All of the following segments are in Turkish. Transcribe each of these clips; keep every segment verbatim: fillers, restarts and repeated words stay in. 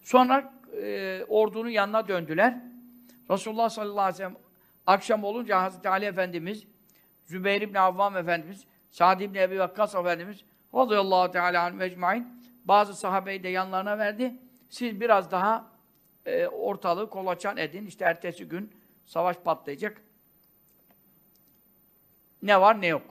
Sonra e, ordunun yanına döndüler. Resulullah sallallahu aleyhi ve sellem akşam olunca Hazreti Ali Efendimiz, Zübeyir İbni Avvam Efendimiz, Sa'd İbni Ebi Vakkas Efendimiz radıyallahu teala anhum ecmaîn bazı sahabeyi de yanlarına verdi. Siz biraz daha e, ortalığı kolaçan edin. İşte ertesi gün savaş patlayacak. Ne var ne yok.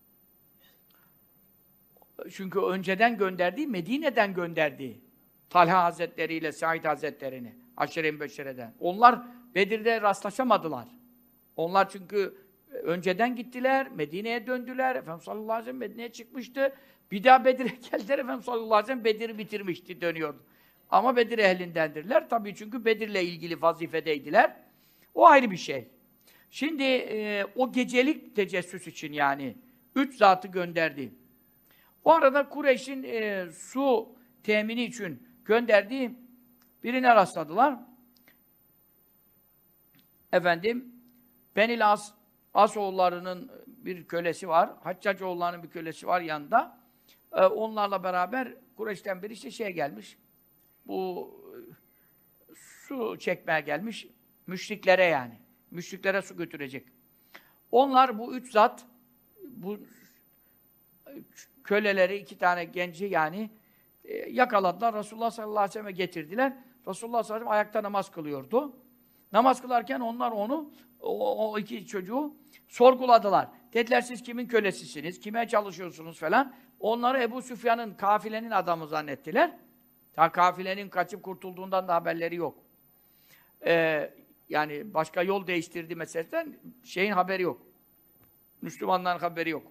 Çünkü önceden gönderdiği, Medine'den gönderdiği Talha Hazretleri ile Said Hazretlerini, Aşere-i Beşere'den. Onlar Bedir'de rastlaşamadılar. Onlar çünkü önceden gittiler, Medine'ye döndüler. Efendimiz sallallahu aleyhi ve sellem Medine'ye çıkmıştı. Bir daha Bedir'e geldiler. Efendimiz sallallahu aleyhi ve sellem Bedir'i bitirmişti, dönüyordu. Ama Bedir ehlindendirler. Tabii çünkü Bedir'le ilgili vazifedeydiler. O ayrı bir şey. Şimdi e, o gecelik tecessüs için yani üç zatı gönderdi. O arada Kureyş'in e, su temini için gönderdiği birine rastladılar. Efendim, Benil As, Asoğulları'nın bir kölesi var. Haccacoğulları'nın bir kölesi var yanında. Ee, onlarla beraber Kureyş'ten biri işte şeye gelmiş. Bu su çekmeye gelmiş. Müşriklere yani. Müşriklere su götürecek. Onlar bu üç zat bu köleleri, iki tane genci yani e, yakaladılar. Resulullah sallallahu aleyhi ve sellem'e getirdiler. Resulullah sallallahu aleyhi ve sellem ayakta namaz kılıyordu. Namaz kılarken onlar onu, o, o iki çocuğu sorguladılar. Dediler siz kimin kölesisiniz, kime çalışıyorsunuz falan. Onları Ebu Süfyan'ın, kafilenin adamı zannettiler. Ta kafilenin kaçıp kurtulduğundan da haberleri yok. Ee, yani başka yol değiştirdi meseleden şeyin haberi yok. Müslümanların haberi yok.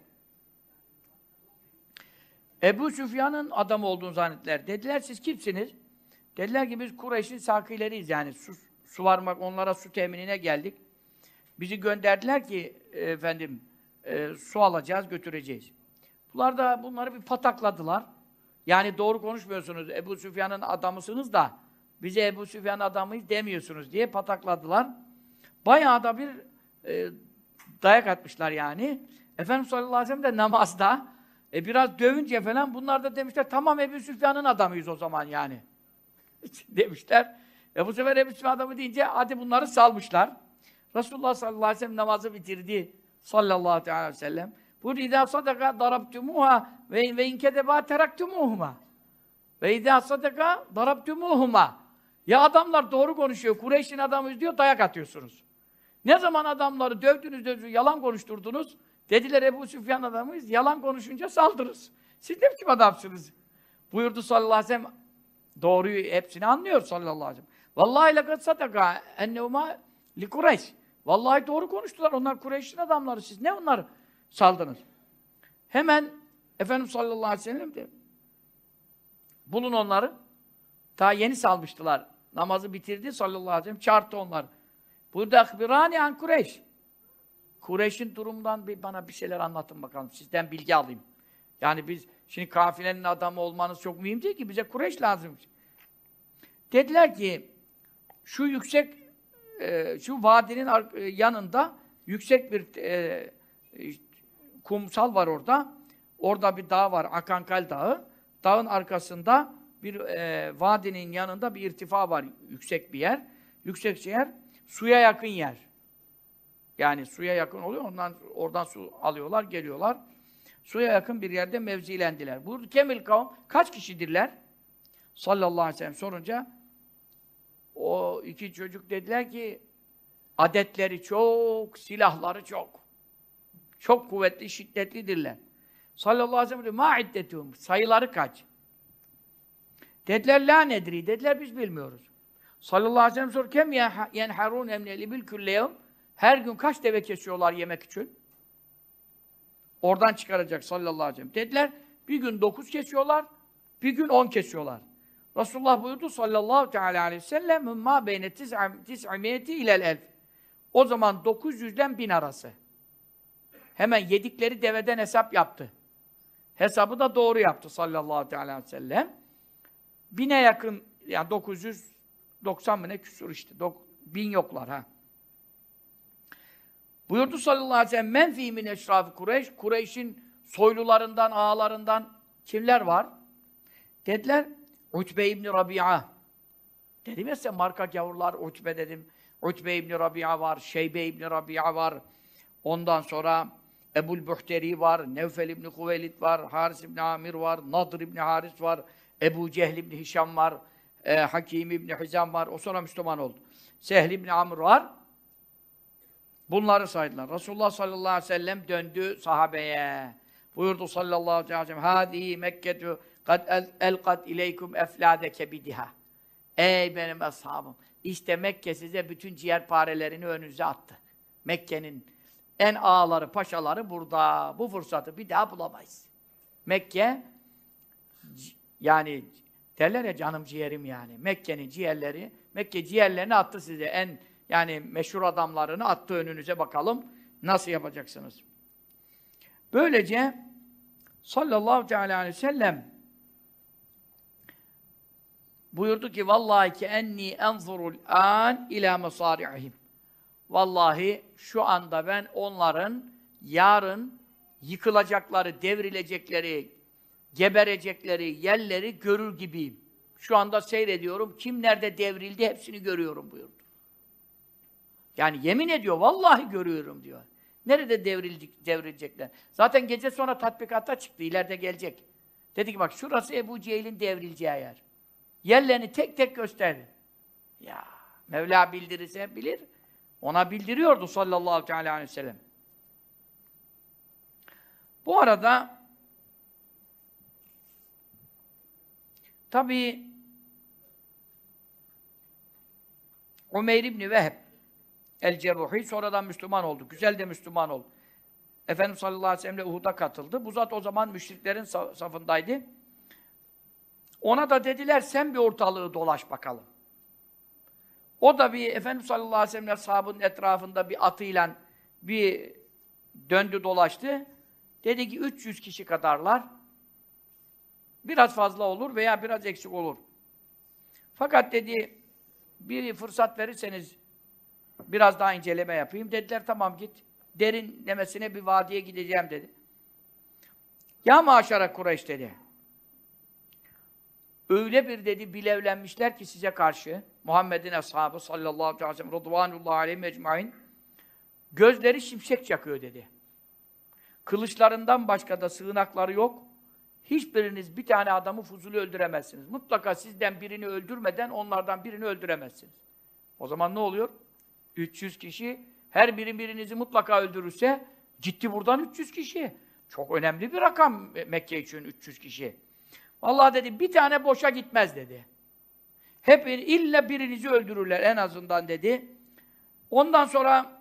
Ebu Süfyan'ın adamı olduğunu zannettiler. Dediler siz kimsiniz? Dediler ki biz Kureyş'in sakileriyiz yani. Su, su varmak, onlara su teminine geldik. Bizi gönderdiler ki efendim e, su alacağız, götüreceğiz. Bunlar da bunları bir patakladılar. Yani doğru konuşmuyorsunuz, Ebu Süfyan'ın adamısınız da bize Ebu Süfyan'ın adamıyız demiyorsunuz diye patakladılar. Bayağı da bir e, dayak atmışlar yani. Efendimiz sallallahu aleyhi ve sellem de namazda e, biraz dövünce falan bunlar da demişler tamam Ebu Süfyan'ın adamıyız o zaman yani. demişler. E bu sefer Ebu Süfyan adamı deyince hadi bunları salmışlar. Resulullah sallallahu aleyhi ve sellem namazı bitirdi sallallahu aleyhi ve sellem. Bu idâ sadaka darabtumuha ve ve inkedeba teraktumuhuma. Ve idâ sadaka darabtumuhuma. Ya adamlar doğru konuşuyor, Kureyş'in adamıyız diyor, dayak atıyorsunuz. Ne zaman adamları dövdünüz, dövdünüz, yalan konuşturdunuz, dediler Ebu Süfyan adamıyız, yalan konuşunca saldırırız. Siz ne biçim adamsınız? Buyurdu sallallahu aleyhi ve sellem, doğruyu hepsini anlıyor sallallahu aleyhi ve sellem. Vallahi lekad sadaka ennehuma li Kureyş. Vallahi doğru konuştular, onlar Kureyş'in adamları, siz ne onları saldınız? Hemen Efendimiz sallallahu aleyhi ve sellem de bulun onları. Ta yeni salmıştılar. Namazı bitirdi sallallahu aleyhi ve sellem, çağırdı onları. Burada akbirani an Kureyş. Kureyş'in durumundan bir bana bir şeyler anlatın bakalım. Sizden bilgi alayım. Yani biz şimdi kafilenin adamı olmanız çok mühim değil ki. Bize Kureyş lazım. Dediler ki şu yüksek e, şu vadinin yanında yüksek bir e, kumsal var orada. Orada bir dağ var. Akankal Dağı. Dağın arkasında bir e, vadinin yanında bir irtifa var. Yüksek bir yer. Yüksek yer. Suya yakın yer. Yani suya yakın oluyor. Ondan oradan su alıyorlar, geliyorlar. Suya yakın bir yerde mevzilendiler. Bu kemil kavm kaç kişidirler? Sallallahu aleyhi ve sellem sorunca o iki çocuk dediler ki adetleri çok, silahları çok. Çok kuvvetli, şiddetlidirler. Sallallahu aleyhi ve sellem ma iddetuhum sayıları kaç? Dediler la nedri. Dediler biz bilmiyoruz. Sallallahu aleyhi ve sellem sor kem yenharun emneli bil külleyevm her gün kaç deve kesiyorlar yemek için? Oradan çıkaracak sallallahu aleyhi ve sellem. Dediler bir gün dokuz kesiyorlar, bir gün on kesiyorlar. Resulullah buyurdu sallallahu aleyhi ve sellem ma beyne tis'imiyeti ilel elf. O zaman dokuz yüzden bin arası. Hemen yedikleri deveden hesap yaptı. Hesabı da doğru yaptı sallallahu aleyhi ve sellem. Bine yakın, yani dokuz yüz doksan mı ne küsur işte. Dok, bin yoklar ha. Buyurdu sallallahu aleyhi ve sellem men fî min eşrâf-ı Kureyş. Kureyş'in soylularından, ağalarından kimler var? Dediler Utbe İbni Rabia, Dedim ya size marka gavurlar, Utbe dedim. Utbe İbni Rabia var, Şeybe İbni Rabia var. Ondan sonra Ebul Buhteri var, Nevfel İbni Huveylid var, Haris İbni Amir var, Nadr İbni Haris var, Ebu Cehl İbni Hişam var, e, Hakim İbni Hizam var. O sonra Müslüman oldu. Sehl İbni Amr var. Bunları saydılar. Resulullah sallallahu aleyhi ve sellem döndü sahabeye. Buyurdu sallallahu aleyhi ve sellem: "Hâdî Mekketu kad elqad ileykum eflâdeke bidiha." Ey benim ashabım! İşte Mekke size bütün ciğerparelerini önünüze attı. Mekke'nin en ağaları, paşaları burada. Bu fırsatı bir daha bulamayız. Mekke, yani derler ya canım ciğerim yani. Mekke'nin ciğerleri, Mekke ciğerlerini attı size. En yani meşhur adamlarını attı önünüze, bakalım nasıl yapacaksınız. Böylece sallallahu teala aleyhi ve sellem buyurdu ki vallahi ki enni enzurul an ila masari'ihim. Vallahi şu anda ben onların yarın yıkılacakları, devrilecekleri, geberecekleri yerleri görür gibiyim. Şu anda seyrediyorum. Kim nerede devrildi hepsini görüyorum buyurdu. Yani yemin ediyor, vallahi görüyorum diyor. Nerede devrildik, devrilecekler? Zaten gece sonra tatbikatta çıktı, ileride gelecek. Dedi ki bak şurası Ebu Cehil'in devrileceği yer. Yerlerini tek tek gösterdi. Ya Mevla bildirirse bilir. Ona bildiriyordu sallallahu aleyhi ve sellem. Bu arada tabii Umeyr İbni Vehb el-Cerruhi sonradan Müslüman oldu. Güzel de Müslüman oldu. Efendimiz sallallahu aleyhi ve sellem'le Uhud'a katıldı. Bu zat o zaman müşriklerin safındaydı. Ona da dediler sen bir ortalığı dolaş bakalım. O da bir Efendimiz sallallahu aleyhi ve sellem sahabının etrafında bir atıyla bir döndü dolaştı. Dedi ki üç yüz kişi kadarlar. Biraz fazla olur veya biraz eksik olur. Fakat dedi bir fırsat verirseniz biraz daha inceleme yapayım. Dediler tamam git. Derinlemesine bir vadiye gideceğim dedi. Ya maşara Kureyş dedi. Öyle bir dedi bilevlenmişler ki size karşı Muhammed'in ashabı sallallahu aleyhi ve sellem radıyallahu aleyhi ecmaîn gözleri şimşek çakıyor dedi. Kılıçlarından başka da sığınakları yok. Hiçbiriniz bir tane adamı fuzuli öldüremezsiniz. Mutlaka sizden birini öldürmeden onlardan birini öldüremezsiniz. O zaman ne oluyor? üç yüz kişi, her biri birinizi mutlaka öldürürse gitti buradan üç yüz kişi. Çok önemli bir rakam Mekke için üç yüz kişi. Vallahi dedi bir tane boşa gitmez dedi. Hep illa birinizi öldürürler en azından dedi. Ondan sonra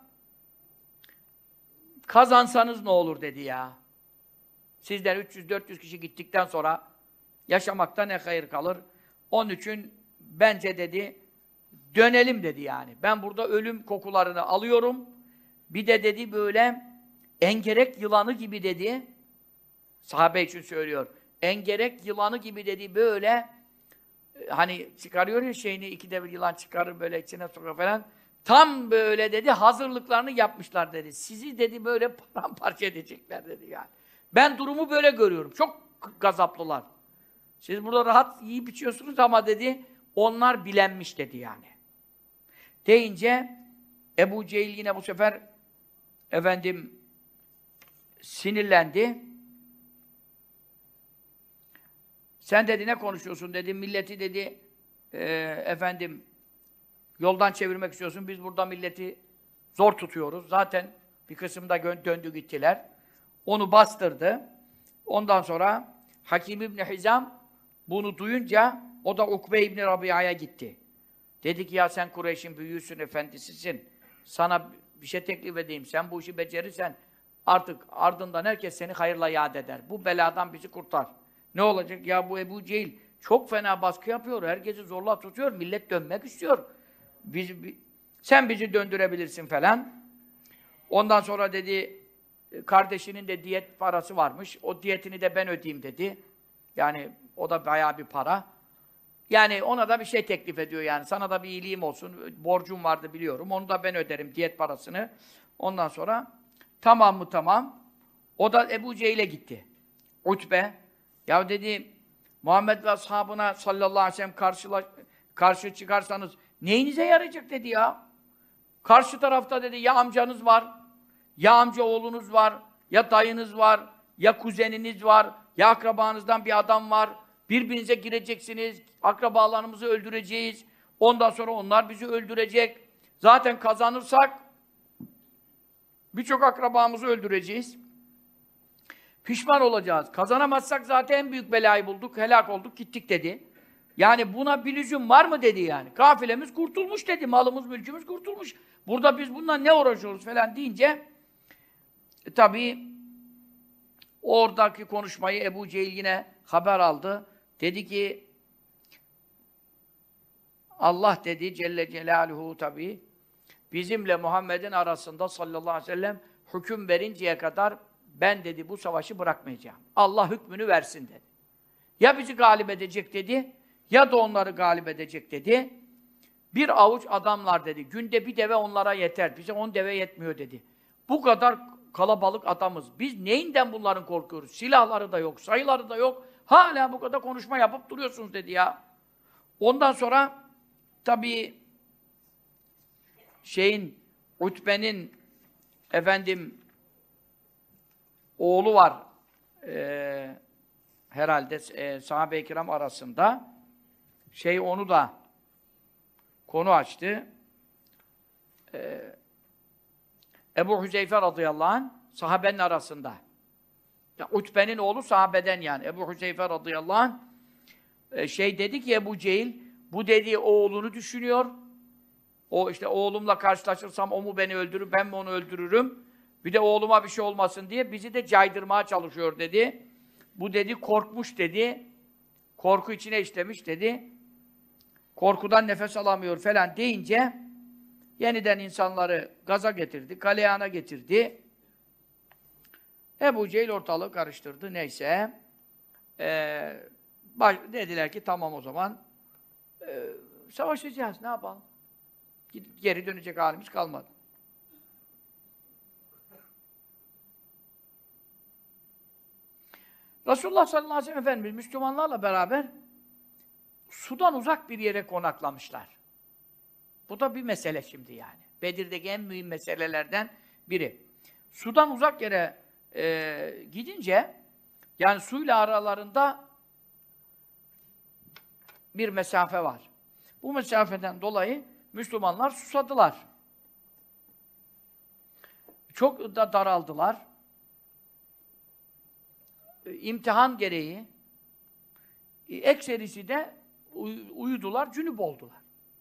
kazansanız ne olur dedi ya. Sizden üç yüz dört yüz kişi gittikten sonra yaşamakta ne hayır kalır. Onun için bence dedi dönelim dedi yani. Ben burada ölüm kokularını alıyorum. Bir de dedi böyle engerek yılanı gibi dedi. Sahabe için söylüyor. Engerek yılanı gibi dedi böyle hani çıkarıyor ya şeyini ikide bir yılan çıkarır böyle içine sokar falan. Tam böyle dedi hazırlıklarını yapmışlar dedi. Sizi dedi böyle paramparça edecekler dedi yani. Ben durumu böyle görüyorum. Çok gazaplılar. Siz burada rahat yiyip içiyorsunuz ama dedi onlar bilenmiş dedi yani. Deyince Ebu Cehil yine bu sefer efendim sinirlendi. Sen dedi ne konuşuyorsun dedi, milleti dedi e, efendim yoldan çevirmek istiyorsun, biz burada milleti zor tutuyoruz. Zaten bir kısımda döndü gittiler. Onu bastırdı. Ondan sonra Hakim İbni Hizam bunu duyunca o da Ukbe İbni Rabia'ya gitti. Dedi ki ya sen Kureyş'in büyüğüsün, efendisisin. Sana bir şey teklif edeyim. Sen bu işi becerirsen artık ardından herkes seni hayırla yad eder. Bu beladan bizi kurtar. Ne olacak? Ya bu Ebu Cehil çok fena baskı yapıyor. Herkesi zorla tutuyor. Millet dönmek istiyor. Biz, bi, sen bizi döndürebilirsin falan. Ondan sonra dedi kardeşinin de diyet parası varmış. O diyetini de ben ödeyeyim dedi. Yani o da bayağı bir para. Yani ona da bir şey teklif ediyor yani. Sana da bir iyiliğim olsun. Borcum vardı biliyorum. Onu da ben öderim diyet parasını. Ondan sonra tamam mı tamam. O da Ebu Cehil'e gitti. Utbe. Ya dedi Muhammed ve ashabına sallallahu aleyhi ve sellem karşıla, karşı çıkarsanız neyinize yarayacak dedi ya. Karşı tarafta dedi ya amcanız var, ya amca oğlunuz var, ya dayınız var, ya kuzeniniz var, ya akrabanızdan bir adam var. Birbirinize gireceksiniz, akrabalarımızı öldüreceğiz. Ondan sonra onlar bizi öldürecek. Zaten kazanırsak birçok akrabamızı öldüreceğiz. Pişman olacağız. Kazanamazsak zaten en büyük belayı bulduk, helak olduk, gittik dedi. Yani buna bir lüzum var mı dedi yani. Kafilemiz kurtulmuş dedi, malımız, mülkümüz kurtulmuş. Burada biz bundan ne uğraşıyoruz falan deyince e, tabii oradaki konuşmayı Ebu Cehil yine haber aldı. Dedi ki Allah dedi Celle Celaluhu tabii bizimle Muhammed'in arasında sallallahu aleyhi ve sellem hüküm verinceye kadar ben dedi bu savaşı bırakmayacağım. Allah hükmünü versin dedi. Ya bizi galip edecek dedi, ya da onları galip edecek dedi. Bir avuç adamlar dedi. Günde bir deve onlara yeter. Bize on deve yetmiyor dedi. Bu kadar kalabalık adamız. Biz neyinden bunların korkuyoruz? Silahları da yok, sayıları da yok. Hala bu kadar konuşma yapıp duruyorsunuz dedi ya. Ondan sonra tabii şeyin, Utbe'nin efendim oğlu var. Ee, herhalde e, sahabe-i kiram arasında. Şey onu da konu açtı. Ee, Ebu Hüzeyfe radıyallahu anh sahabenin arasında. Ya, Utbe'nin oğlu sahabeden yani. Ebu Hüzeyfe radıyallahu anh e, şey dedi ki Ebu Cehil bu dediği oğlunu düşünüyor. O işte oğlumla karşılaşırsam o mu beni öldürür, ben mi onu öldürürüm? Bir de oğluma bir şey olmasın diye bizi de caydırmaya çalışıyor dedi. Bu dedi korkmuş dedi. Korku içine işlemiş dedi. Korkudan nefes alamıyor falan deyince yeniden insanları gaza getirdi, galeyana getirdi. Ebu Cehil ortalığı karıştırdı. Neyse. Ee, baş, dediler ki tamam o zaman e, savaşacağız. Ne yapalım? Geri dönecek halimiz kalmadı. Resulullah sallallahu aleyhi ve sellem Efendimiz Müslümanlarla beraber sudan uzak bir yere konaklamışlar. Bu da bir mesele şimdi yani. Bedir'deki en mühim meselelerden biri. Sudan uzak yere e, gidince yani suyla aralarında bir mesafe var. Bu mesafeden dolayı Müslümanlar susadılar. Çok da daraldılar. İmtihan gereği ekserisi de uy uyudular, cünüp oldular.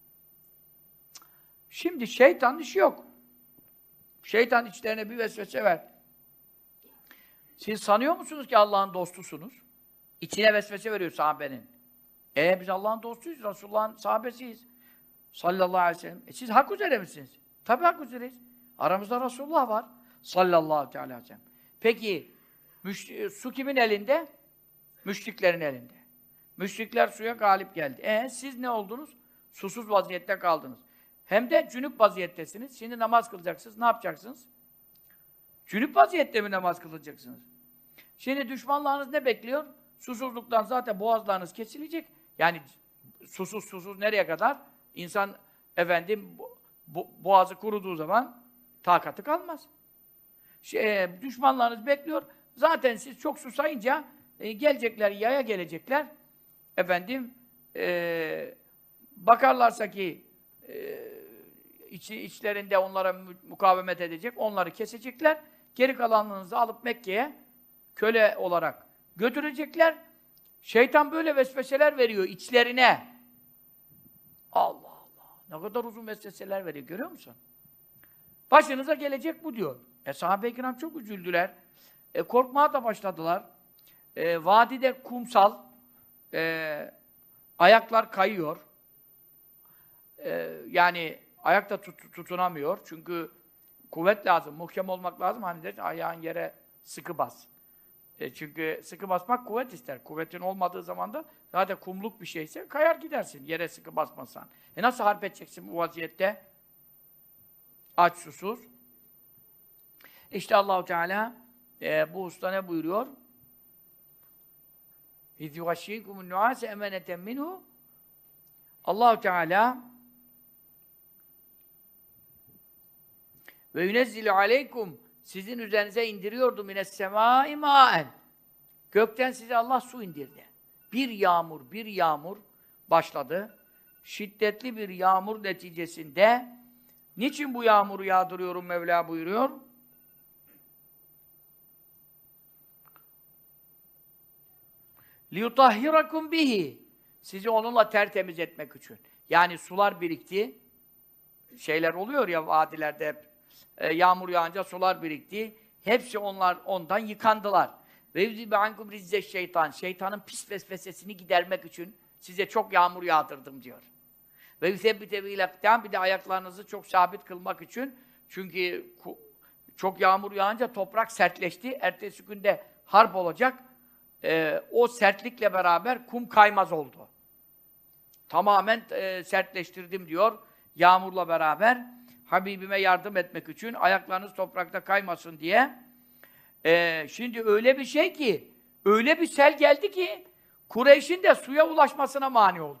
Şimdi şeytanın işi yok. Şeytan içlerine bir vesvese ver. Siz sanıyor musunuz ki Allah'ın dostusunuz? İçine vesvese veriyor sahabenin. E biz Allah'ın dostuyuz, Resulullah'ın sahabesiyiz. Sallallahu aleyhi ve sellem. E siz hak üzere misiniz? Tabii hak üzereyiz. Aramızda Resulullah var. Sallallahu aleyhi ve sellem. Peki, su kimin elinde? Müşriklerin elinde. Müşrikler suya galip geldi. E siz ne oldunuz? Susuz vaziyette kaldınız. Hem de cünüp vaziyettesiniz. Şimdi namaz kılacaksınız. Ne yapacaksınız? Cünüp vaziyette mi namaz kılacaksınız? Şimdi düşmanlarınız ne bekliyor? Susuzluktan zaten boğazlarınız kesilecek. Yani susuz susuz nereye kadar? İnsan efendim bo boğazı kuruduğu zaman takatı kalmaz. Şey, düşmanlarınız bekliyor. Zaten siz çok susayınca e, gelecekler, yaya gelecekler. Efendim e, bakarlarsa ki e, içi, içlerinde onlara mukavemet edecek, onları kesecekler. Geri kalanlarınızı alıp Mekke'ye köle olarak götürecekler. Şeytan böyle vesveseler veriyor içlerine. Allah Allah! Ne kadar uzun vesveseler veriyor, görüyor musun? Başınıza gelecek bu diyor. E sahabe-i kiram çok üzüldüler. E, korkmaya da başladılar. E, vadide kumsal, e, ayaklar kayıyor. E, yani ayakta tut, tutunamıyor. Çünkü kuvvet lazım, muhkem olmak lazım. Hani de ayağın yere sıkı bas. E, çünkü sıkı basmak kuvvet ister. Kuvvetin olmadığı zaman da zaten kumluk bir şeyse kayar gidersin yere sıkı basmasan. E nasıl harp edeceksin bu vaziyette? Aç, susuz. İşte Allah-u Teala e, bu usta ne buyuruyor? اِذْ يُغَشِّيكُمُ النُّعَاسَ اَمَنَةً مِنْهُ Allah Teala ve yunezzilu aleykum sizin üzerinize indiriyordu mines semâi mâen. Gökten size Allah su indirdi. Bir yağmur, bir yağmur başladı. Şiddetli bir yağmur neticesinde niçin bu yağmuru yağdırıyorum Mevla buyuruyor? لِيُطَهِّرَكُمْ bihi. Sizi onunla tertemiz etmek için. Yani sular birikti. Şeyler oluyor ya vadilerde hep. E, yağmur yağınca sular birikti. Hepsi onlar ondan yıkandılar. Ve yüzîbe ankum rizze şeytan. Şeytanın pis vesvesesini gidermek için size çok yağmur yağdırdım diyor. Ve yüsebbite bilaktan bir de ayaklarınızı çok sabit kılmak için. Çünkü çok yağmur yağınca toprak sertleşti. Ertesi günde harp olacak. Ee, o sertlikle beraber kum kaymaz oldu. Tamamen e, sertleştirdim diyor. Yağmurla beraber Habibime yardım etmek için ayaklarınız toprakta kaymasın diye. Ee, şimdi öyle bir şey ki, öyle bir sel geldi ki Kureyş'in de suya ulaşmasına mani oldu.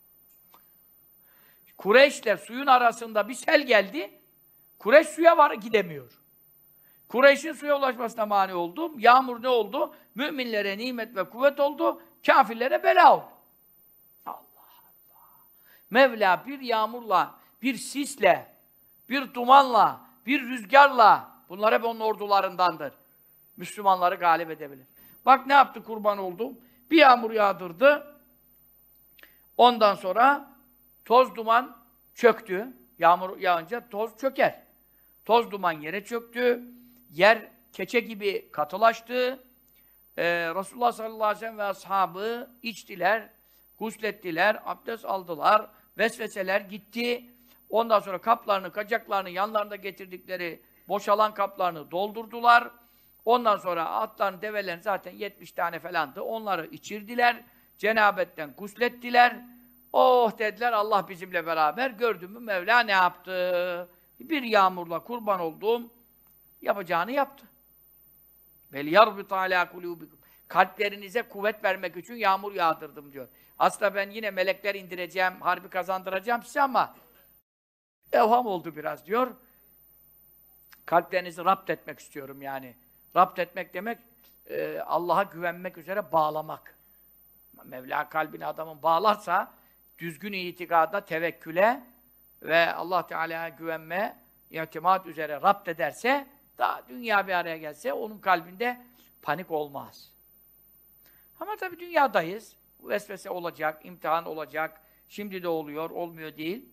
Kureyş'le suyun arasında bir sel geldi. Kureyş suya var gidemiyor. Kureyş'in suya ulaşmasına mani oldu. Yağmur ne oldu? Müminlere nimet ve kuvvet oldu. Kâfirlere bela oldu. Allah Allah. Mevla bir yağmurla, bir sisle, bir dumanla, bir rüzgarla, bunlar hep onun ordularındandır. Müslümanları galip edebilir. Bak ne yaptı kurban oldum. Bir yağmur yağdırdı. Ondan sonra toz duman çöktü. Yağmur yağınca toz çöker. Toz duman yere çöktü. Yer keçe gibi katılaştı. Ee, Resulullah sallallahu aleyhi ve sellem ve ashabı içtiler, guslettiler, abdest aldılar, vesveseler gitti. Ondan sonra kaplarını, kacaklarını, yanlarında getirdikleri boşalan kaplarını doldurdular. Ondan sonra atların, develerin zaten yetmiş tane falandı. Onları içirdiler. Cenabetten guslettiler. Oh dediler, Allah bizimle beraber. Gördün mü Mevla ne yaptı? Bir yağmurla kurban olduğum yapacağını yaptı. Vel yarbit ala kulubikum. Kalplerinize kuvvet vermek için yağmur yağdırdım diyor. Aslında ben yine melekler indireceğim, harbi kazandıracağım size ama evham oldu biraz diyor. Kalplerinizi rapt etmek istiyorum yani. Rapt etmek demek e, Allah'a güvenmek üzere bağlamak. Mevla kalbini adamın bağlarsa düzgün itikada, tevekküle ve Allah Teala'ya güvenme, itimat üzere rapt ederse, daha dünya bir araya gelse onun kalbinde panik olmaz. Ama tabii dünyadayız. Vesvese olacak, imtihan olacak. Şimdi de oluyor, olmuyor değil.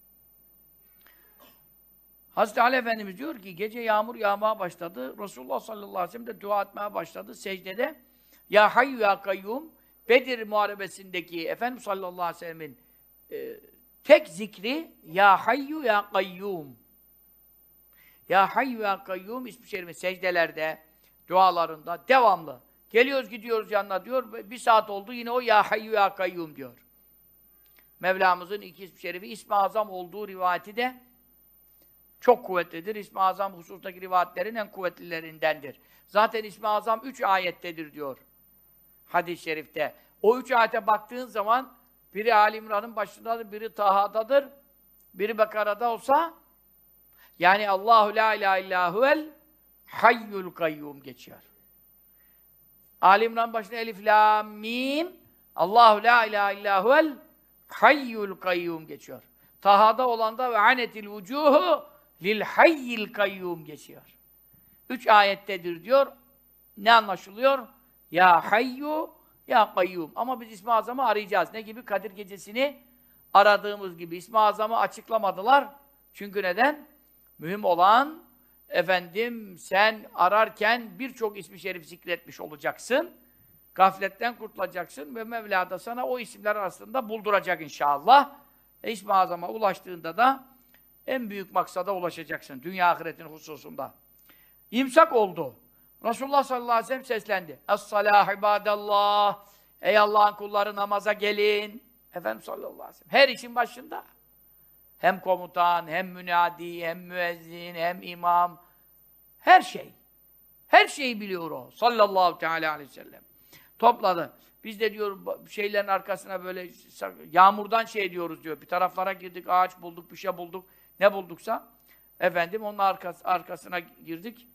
Hazreti Ali Efendimiz diyor ki, gece yağmur yağmaya başladı. Resulullah sallallahu aleyhi ve sellem de dua etmeye başladı secdede. Ya Hayyu ya Kayyum, Bedir Muharebesi'ndeki Efendimiz sallallahu aleyhi ve sellemin e, tek zikri Ya Hayyu ya Kayyum. Ya Hayyu ya Kayyum ismi şerifi secdelerde, dualarında devamlı. Geliyoruz gidiyoruz yanına diyor, bir saat oldu yine o Ya Hayyu ya Kayyum diyor. Mevlamızın iki ismi şerifi, ismi azam olduğu rivayeti de çok kuvvetlidir. İsmi azam husustaki rivayetlerin en kuvvetlilerindendir. Zaten ismi azam üç ayettedir diyor hadis-i şerifte. O üç ayete baktığın zaman biri Ali İmran'ın başındadır, biri Taha'dadır, biri Bekara'da olsa yani Allahu la ilahe illa huvel hayyul kayyum geçiyor. Ali İmran başında elif lam mim Allahu la ilahe illa huvel hayyul kayyum geçiyor. Taha'da olanda ve anetil vucuhu lil hayyil kayyum geçiyor. Üç ayettedir diyor. Ne anlaşılıyor? Ya hayyu ya kayyum. Ama biz İsmi Azam'ı arayacağız. Ne gibi? Kadir Gecesi'ni aradığımız gibi. İsmi Azam'ı açıklamadılar. Çünkü neden? Mühim olan efendim sen ararken birçok ismi şerif zikretmiş olacaksın. Gafletten kurtulacaksın ve Mevla da sana o isimler arasında bulduracak inşallah. E, İsmi Azam'a ulaştığında da en büyük maksada ulaşacaksın. Dünya ahiretin hususunda. İmsak oldu. Resulullah sallallahu aleyhi ve sellem seslendi. Es-salâh ibâdallâh. Ey Allah'ın kulları namaza gelin. Efendimiz sallallahu aleyhi ve sellem. Her işin başında. Hem komutan, hem münadi, hem müezzin, hem imam. Her şey. Her şeyi biliyor o. Sallallahu teala aleyhi ve sellem. Topladı. Biz de diyor şeylerin arkasına böyle yağmurdan şey diyoruz diyor. Bir taraflara girdik, ağaç bulduk, bir şey bulduk. Ne bulduksa efendim onun arkası, arkasına girdik.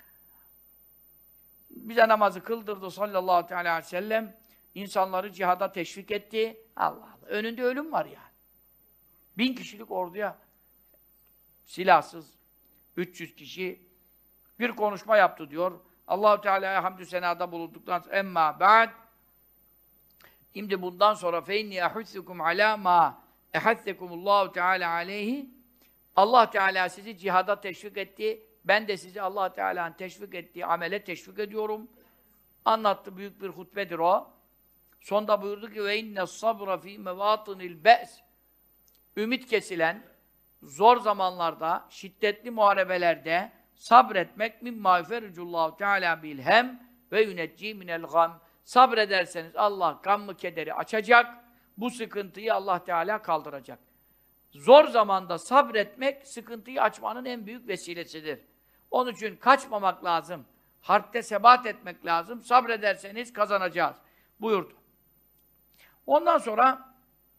Bize namazı kıldırdı sallallahu aleyhi ve sellem. İnsanları cihada teşvik etti. Allah Allah. Önünde ölüm var yani. Bin kişilik orduya silahsız üç yüz kişi bir konuşma yaptı diyor. Allah-u Teala'ya hamdü senada bulunduktan sonra emma ba'd. Şimdi bundan sonra fe inni ahussukum ala ma ehassekumullahu Teala aleyhi. Allah Teala sizi cihada teşvik etti. Ben de sizi Allah Teala'nın teşvik ettiği amele teşvik ediyorum. Anlattı, büyük bir hutbedir o. Sonda buyurdu ki ve inne sabra fi mevatinil be's. Ümit kesilen zor zamanlarda, şiddetli muharebelerde sabretmek mimma yuferricullahu Teala bil hem ve yunecci minel gam. Sabrederseniz Allah gammı kederi açacak. Bu sıkıntıyı Allah Teala kaldıracak. Zor zamanda sabretmek sıkıntıyı açmanın en büyük vesilesidir. Onun için kaçmamak lazım. Harpte sebat etmek lazım. Sabrederseniz kazanacağız buyurdu. Ondan sonra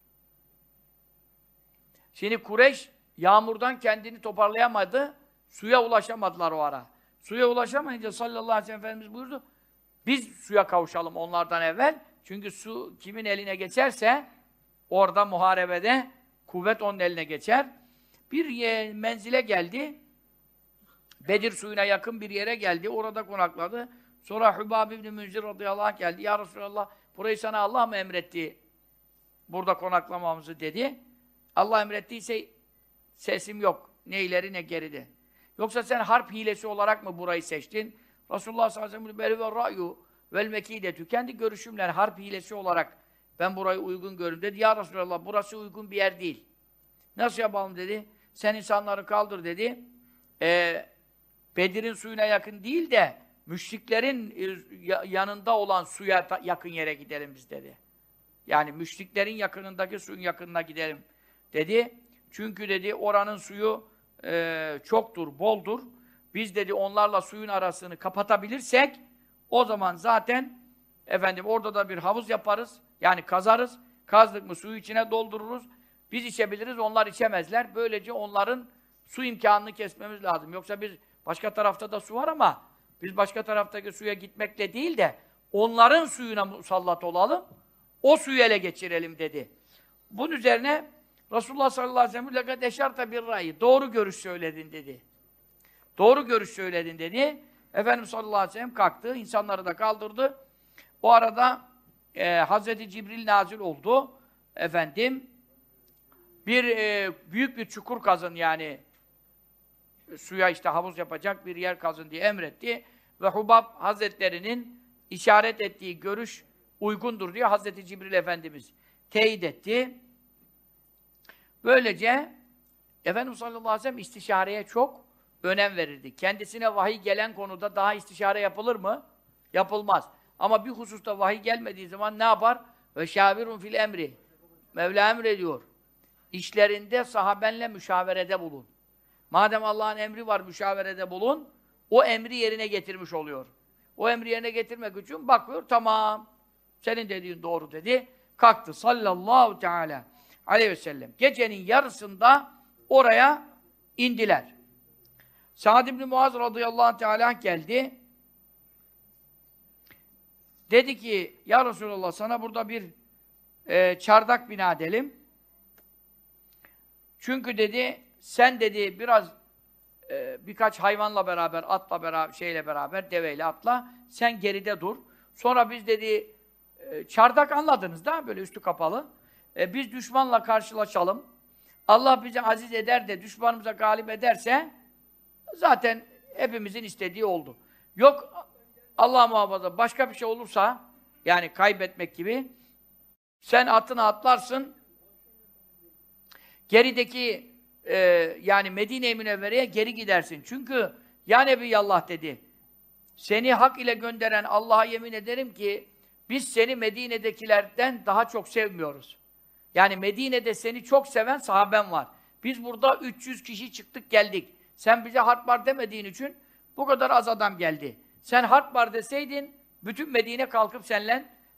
şimdi Kureyş yağmurdan kendini toparlayamadı. Suya ulaşamadılar o ara. Suya ulaşamayınca sallallahu aleyhi ve sellem Efendimiz buyurdu. Biz suya kavuşalım onlardan evvel. Çünkü su kimin eline geçerse orada muharebede kuvvet onun eline geçer. Bir menzile geldi. Bedir suyuna yakın bir yere geldi. Orada konakladı. Sonra Hübab ibn Münzir radıyallahu anh geldi. Ya Resulallah, burayı sana Allah mı emretti? Burada konaklamamızı dedi. Allah emrettiyse sesim yok. Ne ileri ne geride. Yoksa sen harp hilesi olarak mı burayı seçtin? Resulullah sallallahu aleyhi ve sellem ve ra'yu vel mekidetü. Kendi görüşümle harp hilesi olarak ben burayı uygun görürüm dedi. Ya Resulallah, burası uygun bir yer değil. Nasıl yapalım dedi. Sen insanları kaldır dedi. Ee, Bedir'in suyuna yakın değil de müşriklerin yanında olan suya yakın yere gidelim biz dedi. Yani müşriklerin yakınındaki suyun yakınına gidelim dedi. Çünkü dedi oranın suyu e, çoktur, boldur. Biz dedi onlarla suyun arasını kapatabilirsek o zaman zaten efendim orada da bir havuz yaparız. Yani kazarız. Kazdık mı suyu içine doldururuz. Biz içebiliriz, onlar içemezler. Böylece onların su imkanını kesmemiz lazım. Yoksa biz başka tarafta da su var ama biz başka taraftaki suya gitmekle değil de onların suyuna musallat olalım. O suyu ele geçirelim dedi. Bunun üzerine Resulullah sallallahu aleyhi ve sellem lekad eşarta bir ra'yi. Doğru görüş söyledin dedi. Doğru görüş söyledin dedi. Efendimiz sallallahu aleyhi ve sellem kalktı, insanları da kaldırdı. O arada e, Hazreti Cibril nazil oldu. Efendim bir e, büyük bir çukur kazın yani suya işte havuz yapacak bir yer kazın diye emretti. Ve Hubab Hazretlerinin işaret ettiği görüş uygundur diye Hazreti Cibril Efendimiz teyit etti. Böylece Efendimiz sallallahu aleyhi ve sellem istişareye çok önem verirdi. Kendisine vahiy gelen konuda daha istişare yapılır mı? Yapılmaz. Ama bir hususta vahiy gelmediği zaman ne yapar? Ve şavirun fil emri. Mevla emrediyor. İşlerinde sahabenle müşaverede bulun. Madem Allah'ın emri var, müşaverede bulun, o emri yerine getirmiş oluyor. O emri yerine getirmek için bakıyor, tamam, senin dediğin doğru dedi. Kalktı sallallahu teala aleyhi ve sellem. Gecenin yarısında oraya indiler. Sa'd ibn Muaz radıyallahu teala geldi. Dedi ki, ya Resulallah sana burada bir e, çardak bina edelim. Çünkü dedi, sen dedi biraz e, birkaç hayvanla beraber, atla beraber, şeyle beraber, deveyle atla, sen geride dur. Sonra biz dedi, e, çardak anladınız da böyle üstü kapalı. E, biz düşmanla karşılaşalım. Allah bizi aziz eder de düşmanımıza galip ederse zaten hepimizin istediği oldu. Yok Allah muhafaza başka bir şey olursa yani kaybetmek gibi sen atına atlarsın gerideki e, yani Medine-i Münevvere'ye geri gidersin. Çünkü ya Nebiyallah dedi seni hak ile gönderen Allah'a yemin ederim ki biz seni Medine'dekilerden daha çok sevmiyoruz. Yani Medine'de seni çok seven sahaben var. Biz burada üç yüz kişi çıktık geldik. Sen bize harp var demediğin için bu kadar az adam geldi. Sen harp var deseydin bütün Medine kalkıp seninle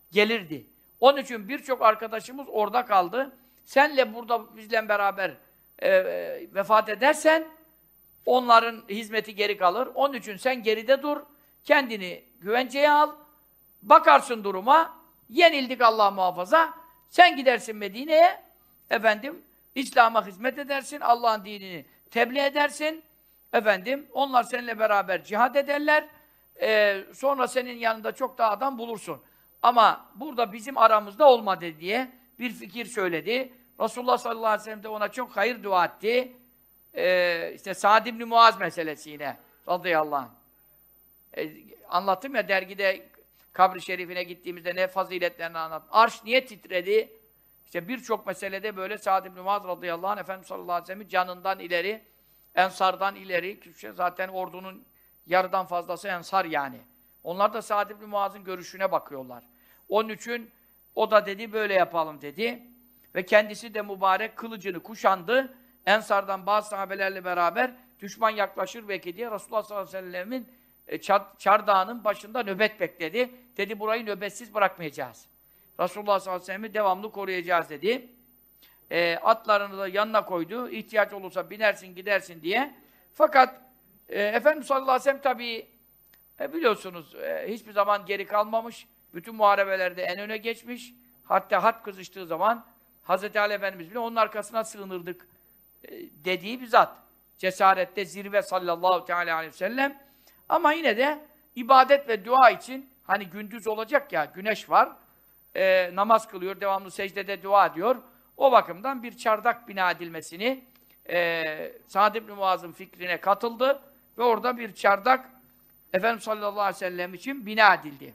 gelirdi. Onun için birçok arkadaşımız orada kaldı. Senle burada bizle beraber e, e, vefat edersen onların hizmeti geri kalır. Onun için sen geride dur, kendini güvenceye al, bakarsın duruma, yenildik Allah muhafaza, sen gidersin Medine'ye, efendim, İslam'a hizmet edersin, Allah'ın dinini tebliğ edersin, efendim, onlar seninle beraber cihad ederler, ee, sonra senin yanında çok daha adam bulursun. Ama burada bizim aramızda olmadı diye bir fikir söyledi. Resulullah sallallahu aleyhi ve sellem de ona çok hayır dua etti. Ee, işte Sa'd ibn Muaz meselesi yine radıyallahu anh. Ee, anlattım ya dergide kabri şerifine gittiğimizde ne faziletlerini anlattım. Arş niye titredi? İşte birçok meselede böyle Sa'd ibn Muaz radıyallahu anh Efendimiz sallallahu aleyhi ve sellem'in canından ileri, ensardan ileri, zaten ordunun yarıdan fazlası ensar yani. Onlar da Sa'd ibn Muaz'ın görüşüne bakıyorlar. Onun için o da dedi böyle yapalım dedi. Ve kendisi de mübarek kılıcını kuşandı. Ensardan bazı sahabelerle beraber düşman yaklaşır belki diye Resulullah sallallahu aleyhi ve sellem'in çardağının başında nöbet bekledi. Dedi burayı nöbetsiz bırakmayacağız. Resulullah sallallahu aleyhi ve sellem'i devamlı koruyacağız dedi. E, atlarını da yanına koydu. İhtiyaç olursa binersin gidersin diye. Fakat e, Efendimiz sallallahu aleyhi ve sellem tabii e, biliyorsunuz e, hiçbir zaman geri kalmamış. Bütün muharebelerde en öne geçmiş. Hatta harp kızıştığı zaman Hazreti Ali Efendimiz bile onun arkasına sığınırdık e, dediği bir zat. Cesarette zirve sallallahu teala aleyhi ve sellem. Ama yine de ibadet ve dua için hani gündüz olacak ya, güneş var. E, namaz kılıyor, devamlı secdede dua ediyor. O bakımdan bir çardak bina edilmesini e, Sa'd ibn Muaz'ın fikrine katıldı ve orada bir çardak Efendimiz sallallahu aleyhi ve sellem için bina edildi.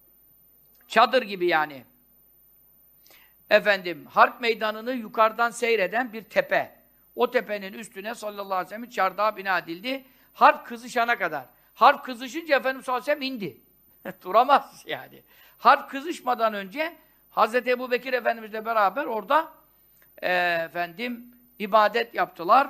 Çadır gibi yani. Efendim, harp meydanını yukarıdan seyreden bir tepe. O tepenin üstüne sallallahu aleyhi ve sellem'in çardağı bina edildi. Harp kızışana kadar. Harp kızışınca Efendimiz sallallahu aleyhi ve sellem indi. Duramaz yani. Harp kızışmadan önce Hazreti Ebubekir Efendimizle beraber orada e, efendim ibadet yaptılar.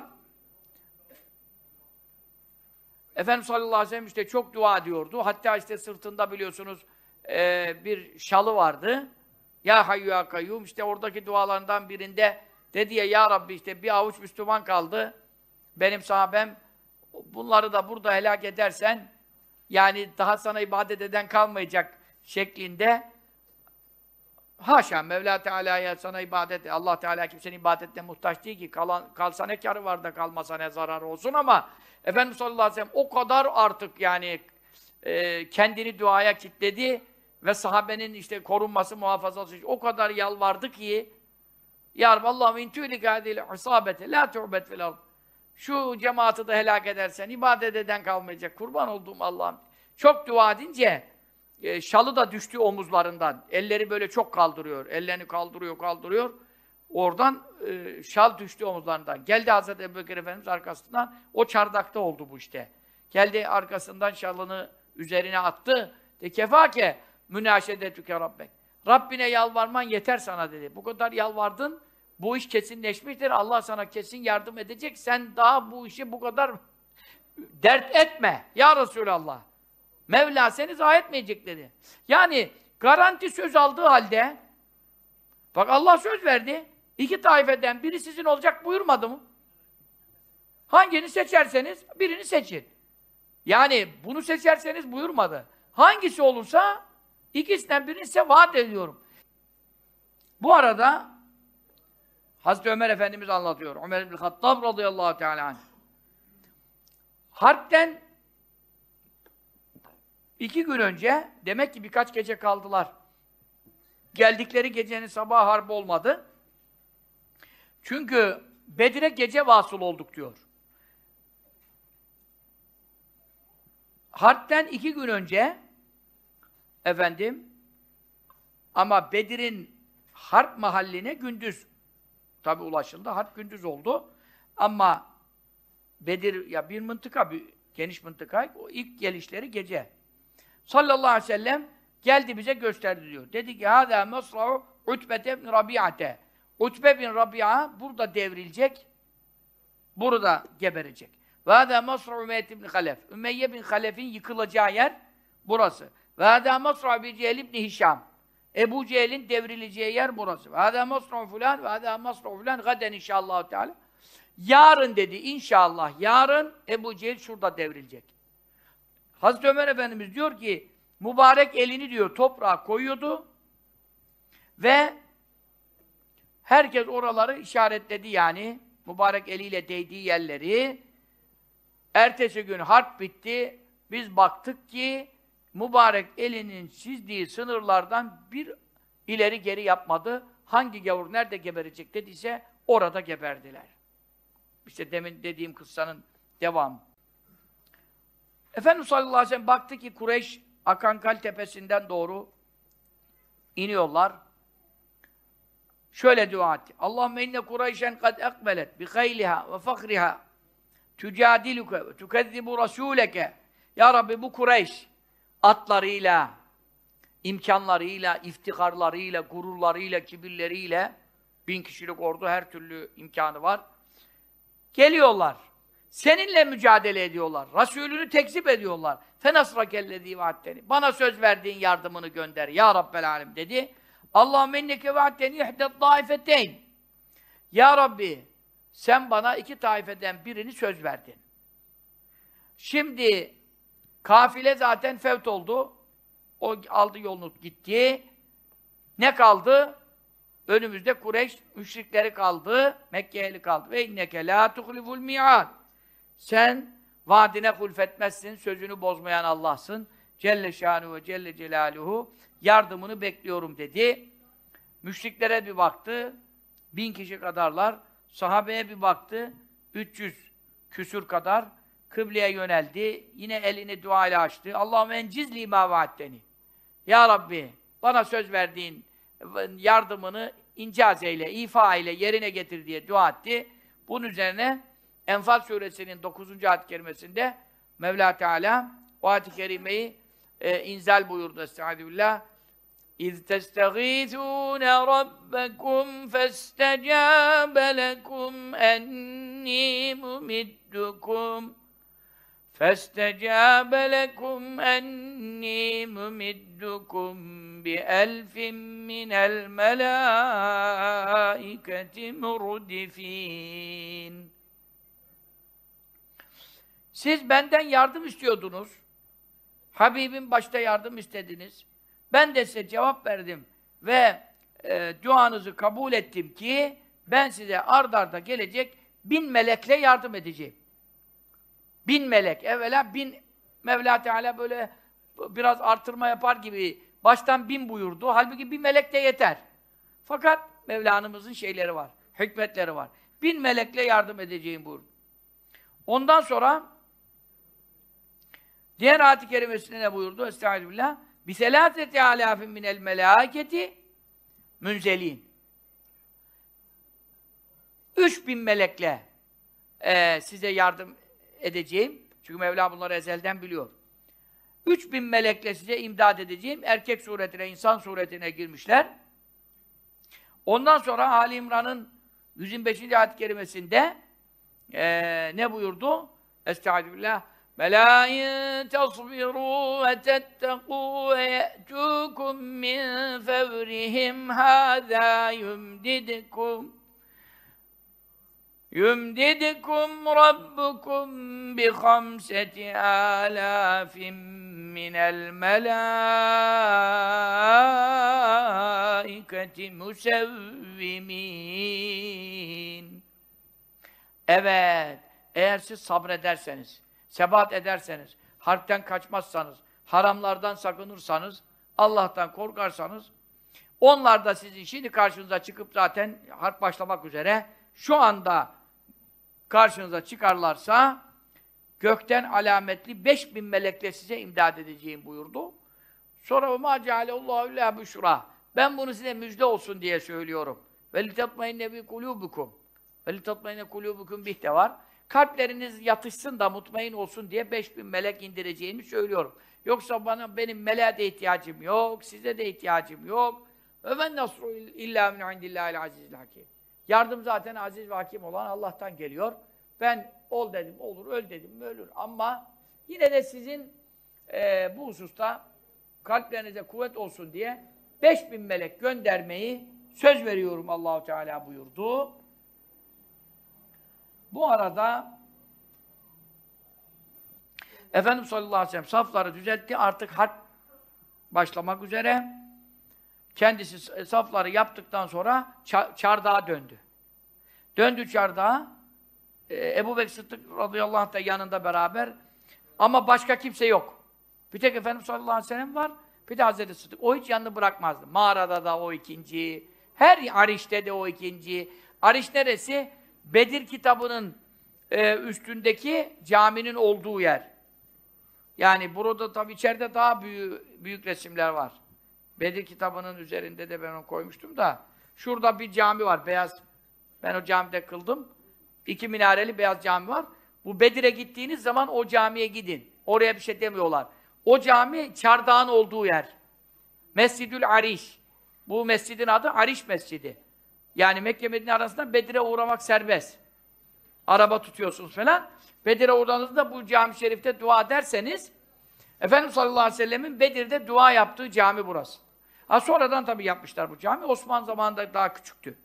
Efendimiz sallallahu aleyhi ve sellem işte çok dua ediyordu. Hatta işte sırtında biliyorsunuz e, bir şalı vardı. Ya Hayyu Ya Kayyum, işte oradaki dualarından birinde dedi ya, Ya Rabbi işte bir avuç Müslüman kaldı. Benim sahabem, bunları da burada helak edersen yani daha sana ibadet eden kalmayacak şeklinde. Haşa Mevla Teala'ya sana ibadet, Allah Teala kimsenin ibadetine muhtaç değil ki. Kalan, kalsa ne kârı var da kalmasa ne zararı olsun, ama Efendimiz sallallahu aleyhi ve sellem o kadar artık yani e, kendini duaya kilitledi ve sahabenin işte korunması, muhafazası için o kadar yalvardı ki Ya Rabbi Allah'ım intülik hadil isabete la tu'bet fil ard. Şu cemaati de helak edersen ibadet eden kalmayacak. Kurban olduğum Allah'ım. Çok dua edince e, şalı da düştü omuzlarından. Elleri böyle çok kaldırıyor. Ellerini kaldırıyor, kaldırıyor. Oradan e, şal düştü omuzlarından. Geldi Hazreti Ebubekir Efendimiz arkasından. O çardakta oldu bu işte. Geldi arkasından şalını üzerine attı. De kefake münaşedetüke Rabbek. Rabbine yalvarman yeter sana dedi. Bu kadar yalvardın, bu iş kesinleşmiştir. Allah sana kesin yardım edecek. Sen daha bu işi bu kadar dert etme ya Resulallah. Mevla seni zayi etmeyecek dedi. Yani garanti söz aldığı halde, bak Allah söz verdi. İki taifeden biri sizin olacak buyurmadı mı? Hangini seçerseniz birini seçin. Yani bunu seçerseniz buyurmadı. Hangisi olursa ikisinden birini size vaat ediyorum. Bu arada Hazreti Ömer Efendimiz anlatıyor. Ömer ibn Hattab radıyallahu teala anh. Harpten iki gün önce, demek ki birkaç gece kaldılar. Geldikleri gecenin sabahı harp olmadı. Çünkü Bedir'e gece vasıl olduk diyor. Harpten iki gün önce efendim, ama Bedir'in harp mahalline gündüz tabi ulaşıldı. Harp gündüz oldu. Ama Bedir ya bir mıntıka, bir geniş mıntıka. O ilk gelişleri gece. Sallallahu aleyhi ve sellem geldi bize gösterdi diyor. Dedi ki hâzâ mesra'u Utbe bin Rabi'ate. Utbe bin Rabi'a burada devrilecek. Burada geberecek. Ve hâzâ mesra'u Ümeyye bin Halef. Ümeyye bin Halef'in yıkılacağı yer burası. Ve hâzâ mesra'u bi Cehl ibn Hişam. Ebu Cehil'in devrileceği yer burası. Ve hâdâ masra'u fulân ve hâdâ masra'u fulân gaden inşallâhu teâlâ. Yarın dedi, inşallah yarın Ebu Cehil şurada devrilecek. Hazreti Ömer Efendimiz diyor ki, mübarek elini diyor toprağa koyuyordu ve herkes oraları işaretledi yani, mübarek eliyle değdiği yerleri. Ertesi gün harp bitti, biz baktık ki mübarek elinin çizdiği sınırlardan bir ileri geri yapmadı. Hangi gavur nerede geberecek dediyse orada geberdiler. İşte demin dediğim kıssanın devamı. Efendimiz sallallahu aleyhi ve sellem baktı ki Kureyş Akankal tepesinden doğru iniyorlar. Şöyle dua etti. Allahümme inne Kureyşen kad ekbelet bi khayliha ve fakhriha tücadiluke ve tükezzibu rasuleke. Ya Rabbi bu Kureyş atlarıyla, imkanlarıyla, iftiharlarıyla, gururlarıyla, kibirleriyle bin kişilik ordu her türlü imkanı var. Geliyorlar. Seninle mücadele ediyorlar. Resulünü tekzip ediyorlar. Fenasrakellezî vaatteni. Bana söz verdiğin yardımını gönder ya Rabbel alem dedi. Allahümme inneke vaatteni ihdet daifeteyn. Ya Rabbi sen bana iki taifeden birini söz verdin. Şimdi kafile zaten fevt oldu. O aldı yolunu gitti. Ne kaldı? Önümüzde Kureyş müşrikleri kaldı. Mekke'li kaldı. Ve inneke la tuhliful mi'ad. Sen vaadine hulfetmezsin, sözünü bozmayan Allah'sın. Celle şânuhu ve celle celâluhu. Yardımını bekliyorum dedi. Müşriklere bir baktı. Bin kişi kadarlar. Sahabeye bir baktı. üç yüz küsür kadar. Kıbleye yöneldi. Yine elini duayla açtı. Allahümme encizli mâ vaatteni. Ya Rabbi, bana söz verdiğin yardımını incaz eyle, ifa ile yerine getir diye dua etti. Bunun üzerine Enfal suresinin dokuzuncu ayet-i kerimesinde Mevla Teala o ayet-i kerimeyi e, inzal buyurdu. Estağfirullah. İz testagîthûne rabbekum festecâbe lekum ennî mumiddukum فَاسْتَجَابَ لَكُمْ أَنِّي مُمِدُّكُمْ بِأَلْفٍ مِّنَ الْمَلَائِكَةِ مُرْدِفِينَ. Siz benden yardım istiyordunuz. Habibim başta yardım istediniz. Ben de size cevap verdim ve e, duanızı kabul ettim ki ben size ard arda gelecek bin melekle yardım edeceğim. Bin melek. Evvela bin Mevla Teala böyle biraz artırma yapar gibi baştan bin buyurdu. Halbuki bir melek de yeter. Fakat Mevla'nımızın şeyleri var. Hikmetleri var. Bin melekle yardım edeceğim buyurdu. Ondan sonra diğer ayet-i kerimesinde ne buyurdu? Estağfirullah. Biselâseti alâfin minel melâketi münzelîn. Üç bin melekle e, size yardım edeceğim. Çünkü Mevla bunları ezelden biliyor. Üç bin melekle size imdad edeceğim. Erkek suretine, insan suretine girmişler. Ondan sonra Ali İmran'ın yüz yirmi beşinci ayet-i kerimesinde ee, ne buyurdu? Estağfirullah. Belâ in tasbirû ve tettekû ve ye'tûkum min fevrihim hâzâ yumdidkum يُمْدِدْكُمْ رَبُّكُمْ بِخَمْسَةِ آلَافٍ مِّنَ الْمَلَائِكَةِ مُسَوِّمِينَ. Evet, eğer siz sabrederseniz, sebat ederseniz, harpten kaçmazsanız, haramlardan sakınırsanız, Allah'tan korkarsanız, onlar da sizin şimdi karşınıza çıkıp zaten harp başlamak üzere, şu anda karşınıza çıkarlarsa gökten alametli beş bin melekle size imdad edeceğim buyurdu. Sonra وَمَا جَعَلَ اللّٰهُ اِلَّا بُشْرًا. Ben bunu size müjde olsun diye söylüyorum. وَلِتَطْمَئِنَّ بِقُلُوبِكُمْ وَلِتَطْمَئِنَّ قُلُوبُكُمْ bih de var. Kalpleriniz yatışsın da mutmain olsun diye beş bin melek indireceğimi söylüyorum. Yoksa bana benim meleğe de ihtiyacım yok, size de ihtiyacım yok. وَمَنْ نَصْرُ اِلَّا مِنْ عِنْدِ اللّٰهِ الْعَزِيزِ الْحَكِيمِ. Yardım zaten aziz ve hakim olan Allah'tan geliyor. Ben ol dedim, olur, öl dedim, ölür. Ama yine de sizin e, bu hususta kalplerinize kuvvet olsun diye beş bin melek göndermeyi söz veriyorum Allah-u Teala buyurdu. Bu arada Efendimiz sallallahu aleyhi ve sellem safları düzeltti. Artık harp başlamak üzere. Kendisi safları yaptıktan sonra çardağa döndü. Döndü çardağa. Ebu Bekir Sıddık radıyallahu anh da yanında beraber. Ama başka kimse yok. Bir tek Efendimiz sallallahu aleyhi ve sellem var. Bir de Hazreti Sıddık. O hiç yanını bırakmazdı. Mağarada da o ikinci. Her Ariş'te de o ikinci. Ariş neresi? Bedir kitabının e, üstündeki caminin olduğu yer. Yani burada tabi içeride daha büyük, büyük resimler var. Bedir kitabının üzerinde de ben onu koymuştum da. Şurada bir cami var, beyaz. Ben o camide kıldım. İki minareli beyaz cami var. Bu Bedir'e gittiğiniz zaman o camiye gidin. Oraya bir şey demiyorlar. O cami çardağın olduğu yer. Mescidül Ariş. Bu mescidin adı Ariş Mescidi. Yani Mekke Medine arasında Bedir'e uğramak serbest. Araba tutuyorsunuz falan. Bedir'e uğradığınızda bu cami-i şerifte dua ederseniz Efendimiz sallallahu aleyhi ve sellemin Bedir'de dua yaptığı cami burası. Ha sonradan tabii yapmışlar bu cami. Osmanlı zamanında daha küçüktü.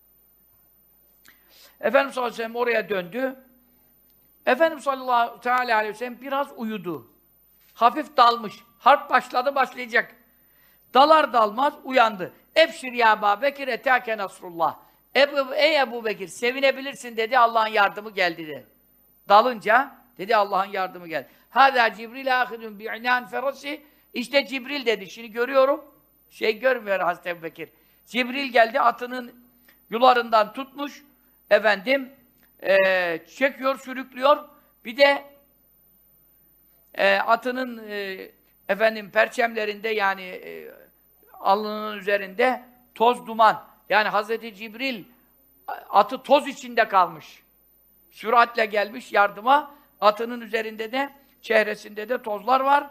Efendimiz sallallahu aleyhi ve sellem oraya döndü. Efendimiz sallallahu aleyhi ve sellem biraz uyudu. Hafif dalmış. Harp başladı, başlayacak. Dalar dalmaz uyandı. Ebşir ya Ebu Bekir etâke nasrullah. Ebu, ey Ebu Bekir sevinebilirsin dedi, Allah'ın yardımı geldi dedi. Dalınca dedi Allah'ın yardımı geldi. Hâzâ Cibril âhidun bi'inân ferasi. İşte Cibril dedi. Şimdi görüyorum. Şey görmüyor Hazreti Ebu Bekir. Cibril geldi atının yularından tutmuş. Efendim ee, çekiyor, sürüklüyor. Bir de e, atının e, efendim perçemlerinde yani e, alnının üzerinde toz duman. Yani Hazreti Cibril atı toz içinde kalmış. Süratle gelmiş yardıma. Atının üzerinde de çehresinde de tozlar var.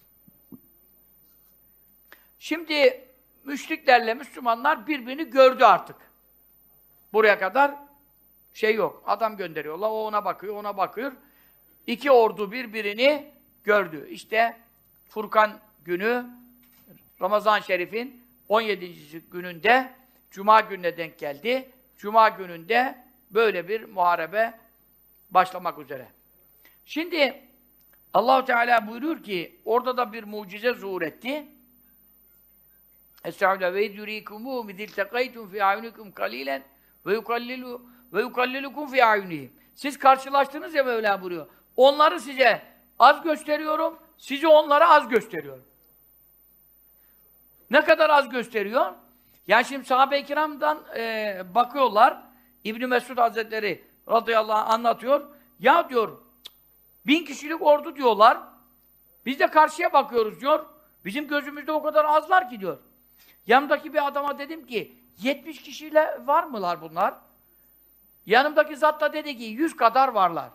Şimdi müşriklerle Müslümanlar birbirini gördü artık. Buraya kadar şey yok. Adam gönderiyorlar. O ona bakıyor, ona bakıyor. İki ordu birbirini gördü. İşte Furkan günü Ramazan-ı Şerif'in on yedinci gününde Cuma gününe denk geldi. Cuma gününde böyle bir muharebe başlamak üzere. Şimdi Allah-u Teala buyuruyor ki orada da bir mucize zuhur etti. Estağfirullah ve yurikumû midiltekaytum fi ayunikum kalilen ve yukallilu ve yukallilukum fi ayunihim. Siz karşılaştınız ya Mevla buyuruyor. Onları size az gösteriyorum, sizi onlara az gösteriyorum. Ne kadar az gösteriyor? Yani şimdi sahabe-i kiramdan e, bakıyorlar. İbn Mesud Hazretleri radıyallahu anh anlatıyor. Ya diyor, bin kişilik ordu diyorlar. Biz de karşıya bakıyoruz diyor. Bizim gözümüzde o kadar azlar ki diyor. Yanımdaki bir adama dedim ki, yetmiş kişiyle var mılar bunlar? Yanımdaki zat da dedi ki, yüz kadar varlar.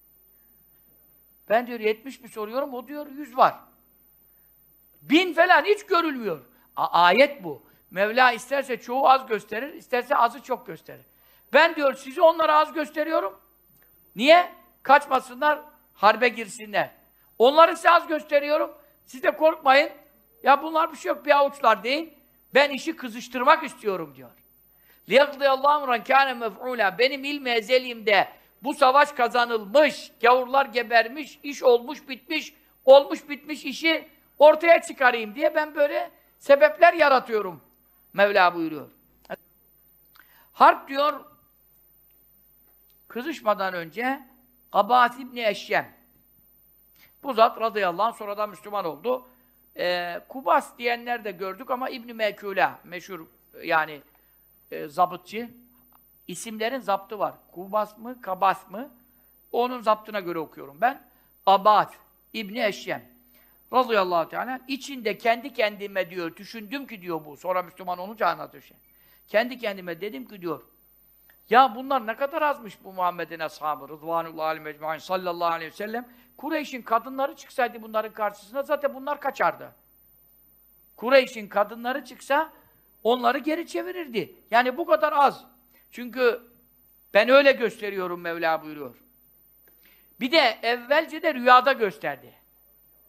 Ben diyor, yetmiş mi soruyorum? O diyor, yüz var. Bin falan hiç görülmüyor. A ayet bu. Mevla isterse çoğu az gösterir, isterse azı çok gösterir. Ben diyor, sizi onlara az gösteriyorum. Niye? Kaçmasınlar, harbe girsinler. Onları size az gösteriyorum. Siz de korkmayın. Ya bunlar bir şey yok, bir avuçlar deyin. Ben işi kızıştırmak istiyorum diyor. لِيَقْضِيَ اللّٰهُ مُرًا كَانَ مَفْعُولًا Benim ilmi ezelimde bu savaş kazanılmış, gavurlar gebermiş, iş olmuş, bitmiş, olmuş, bitmiş işi ortaya çıkarayım diye ben böyle sebepler yaratıyorum. Mevla buyuruyor. Harp diyor, kızışmadan önce Kabâs İbni Eşyem. Bu zat radıyallahu anh sonradan Müslüman oldu. Ee, Kubas diyenler de gördük ama İbn-i Mekûlâ, meşhur yani e, zabıtçı. İsimlerin zaptı var. Kubas mı, Kabas mı? Onun zaptına göre okuyorum ben. Kabâs İbni Eşyem. Radıyallahu teâlâ. İçinde kendi kendime diyor, düşündüm ki diyor bu. Sonra Müslüman olunca anlatıyor şey. Kendi kendime dedim ki diyor, ya bunlar ne kadar azmış bu Muhammed'in ashabı, Rıdvanullahi aleyhi mecmuîn sallallahu aleyhi ve sellem. Kureyş'in kadınları çıksaydı bunların karşısına zaten bunlar kaçardı. Kureyş'in kadınları çıksa onları geri çevirirdi. Yani bu kadar az. Çünkü ben öyle gösteriyorum Mevla buyuruyor. Bir de evvelce de rüyada gösterdi.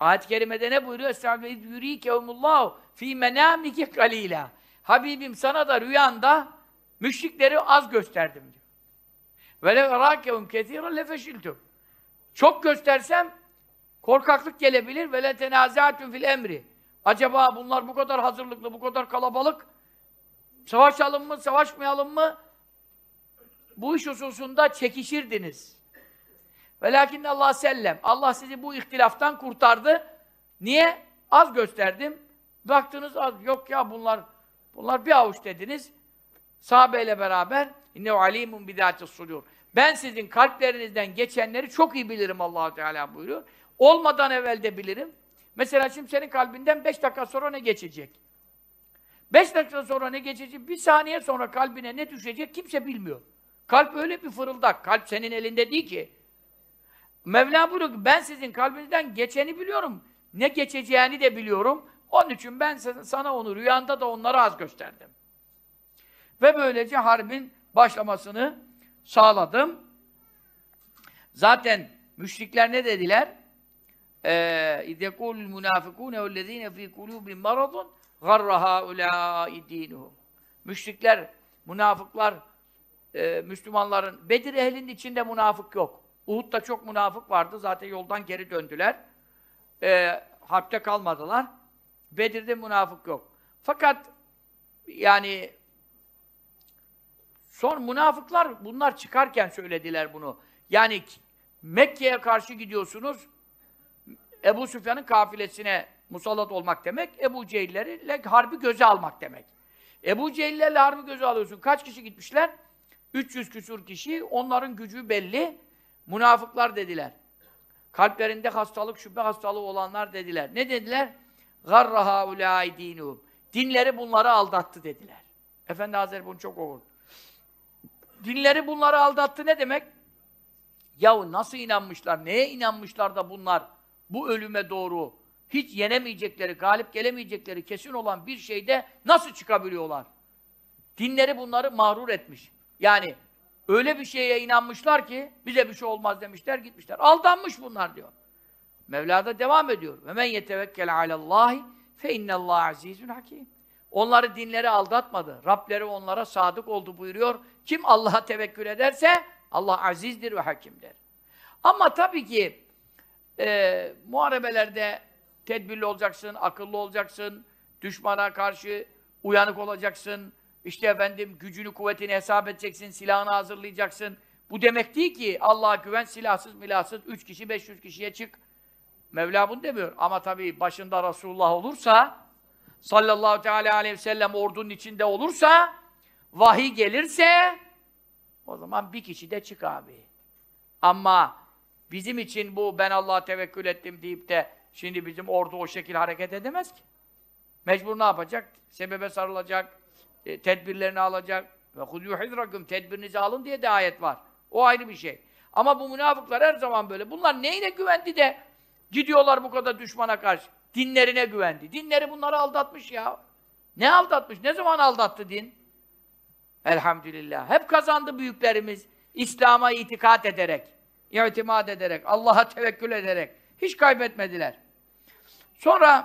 Ayet-i kerimede ne buyuruyor? Estağfirullah yurikehumullahu fi menamike kalila. Habibim sana da rüyanda müşrikleri az gösterdim diyor. Ve le rakehum kesiran lefeşiltum. Çok göstersem korkaklık gelebilir ve le tenazatun fil emri. Acaba bunlar bu kadar hazırlıklı, bu kadar kalabalık savaşalım mı, savaşmayalım mı? Bu iş hususunda çekişirdiniz. Velakinne Allah sellem. Allah sizi bu ihtilaftan kurtardı. Niye? Az gösterdim. Baktınız az. Yok ya bunlar bunlar bir avuç dediniz. Sahabeyle beraber inne alimun bidatis sudur. Ben sizin kalplerinizden geçenleri çok iyi bilirim Allah Teala buyuruyor. Olmadan evvel de bilirim. Mesela şimdi senin kalbinden beş dakika sonra ne geçecek? Beş dakika sonra ne geçecek? Bir saniye sonra kalbine ne düşecek kimse bilmiyor. Kalp öyle bir fırıldak. Kalp senin elinde değil ki. Mevla buyuruyor ki ben sizin kalbinizden geçeni biliyorum. Ne geçeceğini de biliyorum. Onun için ben sana onu rüyanda da onları az gösterdim. Ve böylece harbin başlamasını sağladım. Zaten müşrikler ne dediler? اِذْ يَقُولُ الْمُنَافِقُونَ وَالَّذ۪ينَ ف۪ي قُلُوبٍ مَرَضٌ غَرَّ هَٰؤُلَاءِ دِينُهُمْ Müşrikler, münafıklar, e, Müslümanların, Bedir ehlinin içinde münafık yok. Uhud'da çok münafık vardı. Zaten yoldan geri döndüler. E, harpte kalmadılar. Bedir'de münafık yok. Fakat yani son münafıklar bunlar çıkarken söylediler bunu. Yani Mekke'ye karşı gidiyorsunuz. Ebu Süfyan'ın kafilesine musallat olmak demek, Ebu Cehillerle harbi göze almak demek. Ebu Cehillerle harbi göze alıyorsun. Kaç kişi gitmişler? üç yüz küsur kişi. Onların gücü belli. Münafıklar dediler. Kalplerinde hastalık, şüphe hastalığı olanlar dediler. Ne dediler? غَرَّ هَاُولَٰئِ دِينُهُمْ Dinleri bunları aldattı dediler. Efendi Hazretleri bunu çok okur. Dinleri bunları aldattı ne demek? Yahu nasıl inanmışlar, neye inanmışlar da bunlar bu ölüme doğru hiç yenemeyecekleri, galip gelemeyecekleri kesin olan bir şeyde nasıl çıkabiliyorlar? Dinleri bunları mağrur etmiş. Yani öyle bir şeye inanmışlar ki bize bir şey olmaz demişler, gitmişler. Aldanmış bunlar diyor. Mevla da devam ediyor. Ve men yetevekkel alallahi fe innallahu azizun hakim. Onları dinleri aldatmadı. Rableri onlara sadık oldu buyuruyor. Kim Allah'a tevekkül ederse Allah azizdir ve hakimdir. Ama tabii ki e, muharebelerde tedbirli olacaksın, akıllı olacaksın, düşmana karşı uyanık olacaksın, işte efendim gücünü, kuvvetini hesap edeceksin, silahını hazırlayacaksın. Bu demek değil ki Allah'a güven, silahsız, milahsız, üç kişi, beş yüz kişiye çık. Mevla bunu demiyor. Ama tabii başında Resulullah olursa, sallallahu teala aleyhi ve sellem ordunun içinde olursa, vahiy gelirse, o zaman bir kişi de çık abi. Ama bizim için bu ben Allah'a tevekkül ettim deyip de şimdi bizim ordu o şekilde hareket edemez ki. Mecbur ne yapacak? Sebebe sarılacak, e, tedbirlerini alacak. Ve hudû hidrakum tedbirinizi alın diye de ayet var. O ayrı bir şey. Ama bu münafıklar her zaman böyle. Bunlar neyine güvendi de gidiyorlar bu kadar düşmana karşı? Dinlerine güvendi. Dinleri bunları aldatmış ya. Ne aldatmış? Ne zaman aldattı din? Elhamdülillah. Hep kazandı büyüklerimiz. İslam'a itikat ederek, itimat ederek, Allah'a tevekkül ederek. Hiç kaybetmediler. Sonra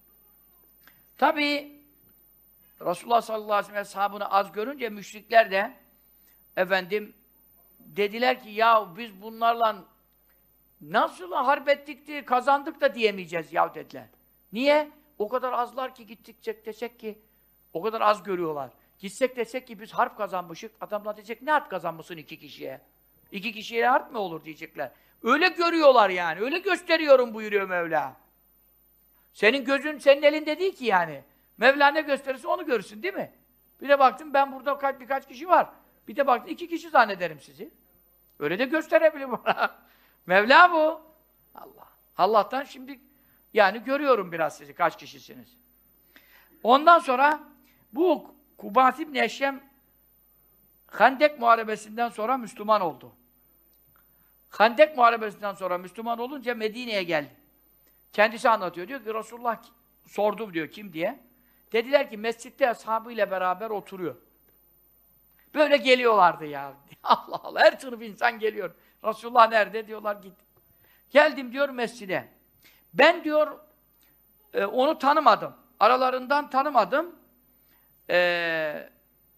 tabii Resulullah sallallahu aleyhi ve sellem ashabını az görünce müşrikler de efendim dediler ki ya biz bunlarla nasıl harp ettik diye kazandık da diyemeyeceğiz ya dediler. Niye? O kadar azlar ki gittik desek ki o kadar az görüyorlar. Gitsek desek ki biz harp kazanmışık. Adamlar diyecek ne harp kazanmışsın iki kişiye? İki kişiye harp mı olur diyecekler. Öyle görüyorlar yani. Öyle gösteriyorum buyuruyor Mevla. Senin gözün senin elinde değil ki yani. Mevla ne gösterirse onu görürsün değil mi? Bir de baktım ben burada kaç, birkaç kişi var. Bir de baktım iki kişi zannederim sizi. Öyle de gösterebilir bana. Mevla bu. Allah. Allah'tan şimdi yani görüyorum biraz sizi kaç kişisiniz. Ondan sonra bu Kubat İbni Eşrem Hendek Muharebesi'nden sonra Müslüman oldu. Hendek Muharebesi'nden sonra Müslüman olunca Medine'ye geldi. Kendisi anlatıyor. Diyor ki Resulullah sordum diyor kim diye. Dediler ki mescitte ashabıyla beraber oturuyor. Böyle geliyorlardı ya. Allah Allah her sınıf insan geliyor. Resulullah nerede? Diyorlar git. Geldim diyor mescide. Ben diyor e, onu tanımadım. Aralarından tanımadım. E,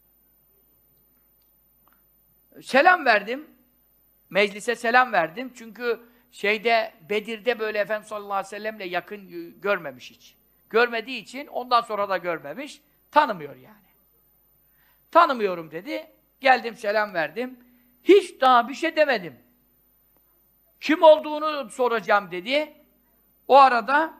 selam verdim. Meclise selam verdim. Çünkü şeyde Bedir'de böyle Efendimiz sallallahu aleyhi ve sellem'le yakın görmemiş hiç. Görmediği için ondan sonra da görmemiş. Tanımıyor yani. Tanımıyorum dedi. Geldim selam verdim. Hiç daha bir şey demedim. Kim olduğunu soracağım dedi. O arada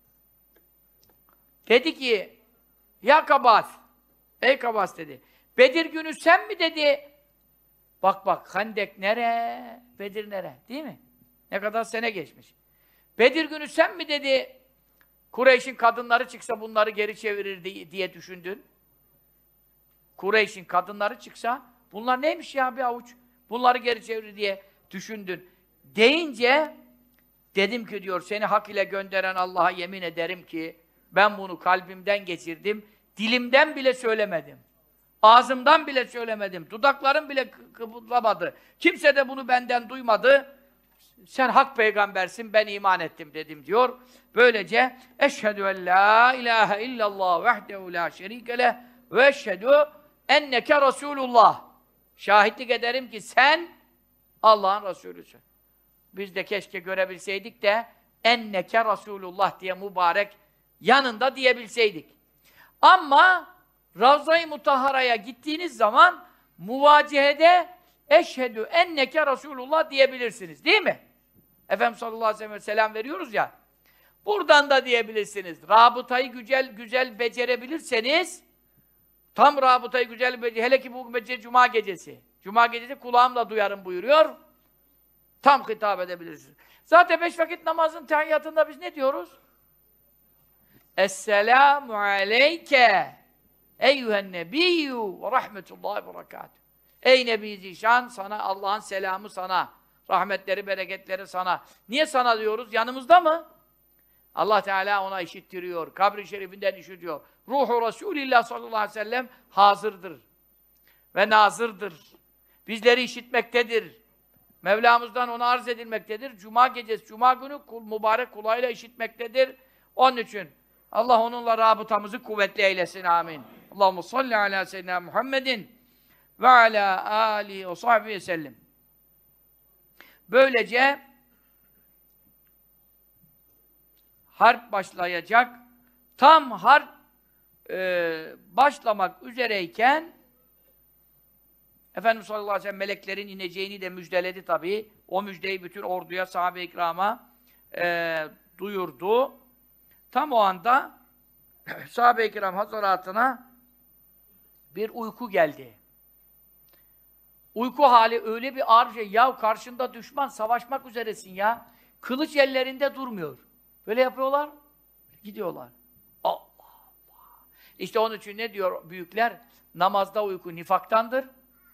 dedi ki ya Kabas, ey Kabas dedi. Bedir günü sen mi dedi? Bak bak Hendek nere? Bedir nere? Değil mi? Ne kadar sene geçmiş. Bedir günü sen mi dedi? Kureyş'in kadınları çıksa bunları geri çevirir diye düşündün. Kureyş'in kadınları çıksa bunlar neymiş ya bir avuç? Bunları geri çevirir diye düşündün. Deyince dedim ki diyor seni hak ile gönderen Allah'a yemin ederim ki ben bunu kalbimden geçirdim. Dilimden bile söylemedim. Ağzımdan bile söylemedim. Dudaklarım bile kıpırdamadı. Kimse de bunu benden duymadı. Sen hak peygambersin, ben iman ettim dedim diyor. Böylece eşhedü en la ilahe illallah vahdehu la şerike leh ve eşhedü enneke Resulullah. Şahitlik ederim ki sen Allah'ın Resulüsün. Biz de keşke görebilseydik de enneke Resulullah diye mübarek yanında diyebilseydik. Ama Ravza-i Mutahhara'ya gittiğiniz zaman muvacihede eşhedü enneke Resulullah diyebilirsiniz. Değil mi? Efendimiz sallallahu aleyhi ve sellem selam veriyoruz ya. Buradan da diyebilirsiniz. Rabıtayı güzel güzel becerebilirseniz tam rabıtayı güzel becerebilirsiniz. Hele ki bu gece Cuma gecesi. Cuma gecesi kulağımla duyarım buyuruyor. Tam hitap edebilirsiniz. Zaten beş vakit namazın tahiyyatında biz ne diyoruz? Esselamu aleyke eyyühen nebiyyü ve rahmetullahi ve berekatuhu. Ey Nebi Zişan, sana Allah'ın selamı sana. Rahmetleri, bereketleri sana. Niye sana diyoruz? Yanımızda mı? Allah Teala ona işittiriyor. Kabri şerifinden işitiyor. Ruhu Resulillah sallallahu aleyhi ve sellem hazırdır. Ve nazırdır. Bizleri işitmektedir. Mevlamızdan ona arz edilmektedir. Cuma gecesi, Cuma günü kul, mübarek kulağıyla işitmektedir. Onun için Allah onunla rabıtamızı kuvvetli eylesin. Amin. Allahumme salli ala seyyidina Muhammedin ve ala alihi ve sahbihi sellem. Böylece harp başlayacak. Tam harp e, başlamak üzereyken Efendimiz sallallahu aleyhi ve sellem meleklerin ineceğini de müjdeledi tabii. O müjdeyi bütün orduya, sahabe-i kirama e, duyurdu. Tam o anda sahabe-i kiram hazaratına bir uyku geldi. Uyku hali öyle bir ağır şey. Ya karşında düşman, savaşmak üzeresin ya. Kılıç ellerinde durmuyor. Böyle yapıyorlar, gidiyorlar. Allah Allah. İşte onun için ne diyor büyükler? Namazda uyku nifaktandır.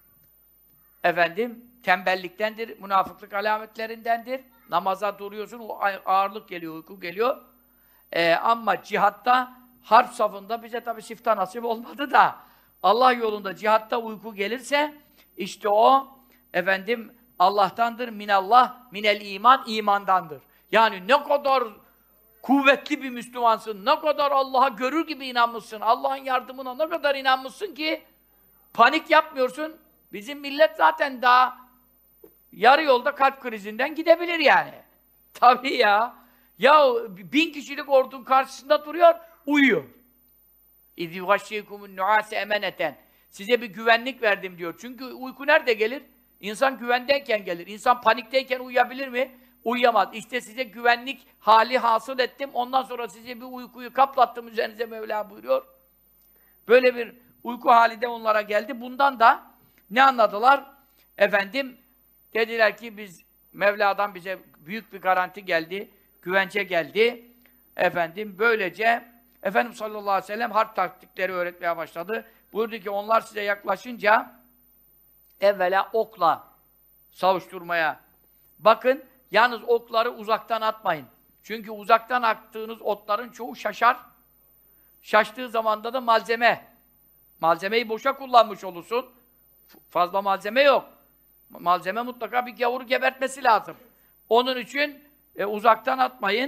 Efendim, tembelliktendir, münafıklık alametlerindendir. Namaza duruyorsun, o ağırlık geliyor, uyku geliyor. Ee, ama cihatta, harp safında bize tabii sifta nasip olmadı da Allah yolunda cihatta uyku gelirse işte o efendim Allah'tandır, minallah, minel iman, imandandır. Yani ne kadar kuvvetli bir Müslümansın, ne kadar Allah'a görür gibi inanmışsın, Allah'ın yardımına ne kadar inanmışsın ki panik yapmıyorsun. Bizim millet zaten daha yarı yolda kalp krizinden gidebilir yani. Tabii ya. Ya bin kişilik ordunun karşısında duruyor, uyuyor. اِذْ يُغَشِّيكُمُ النُّعَاسَ اَمَنَةً Size bir güvenlik verdim diyor. Çünkü uyku nerede gelir? İnsan güvendeyken gelir. İnsan panikteyken uyuyabilir mi? Uyuyamaz. İşte size güvenlik hali hasıl ettim. Ondan sonra size bir uykuyu kaplattım üzerinize Mevla buyuruyor. Böyle bir uyku hali de onlara geldi. Bundan da ne anladılar? Efendim, dediler ki biz Mevla'dan bize büyük bir garanti geldi. Güvence geldi. Efendim, böylece Efendimiz sallallahu aleyhi ve sellem harp taktikleri öğretmeye başladı. Buyurdu ki onlar size yaklaşınca evvela okla savuşturmaya bakın. Yalnız okları uzaktan atmayın. Çünkü uzaktan attığınız otların çoğu şaşar. Şaştığı zamanda da malzeme. Malzemeyi boşa kullanmış olursun. Fazla malzeme yok. Malzeme mutlaka bir gavuru gebertmesi lazım. Onun için e, uzaktan atmayın.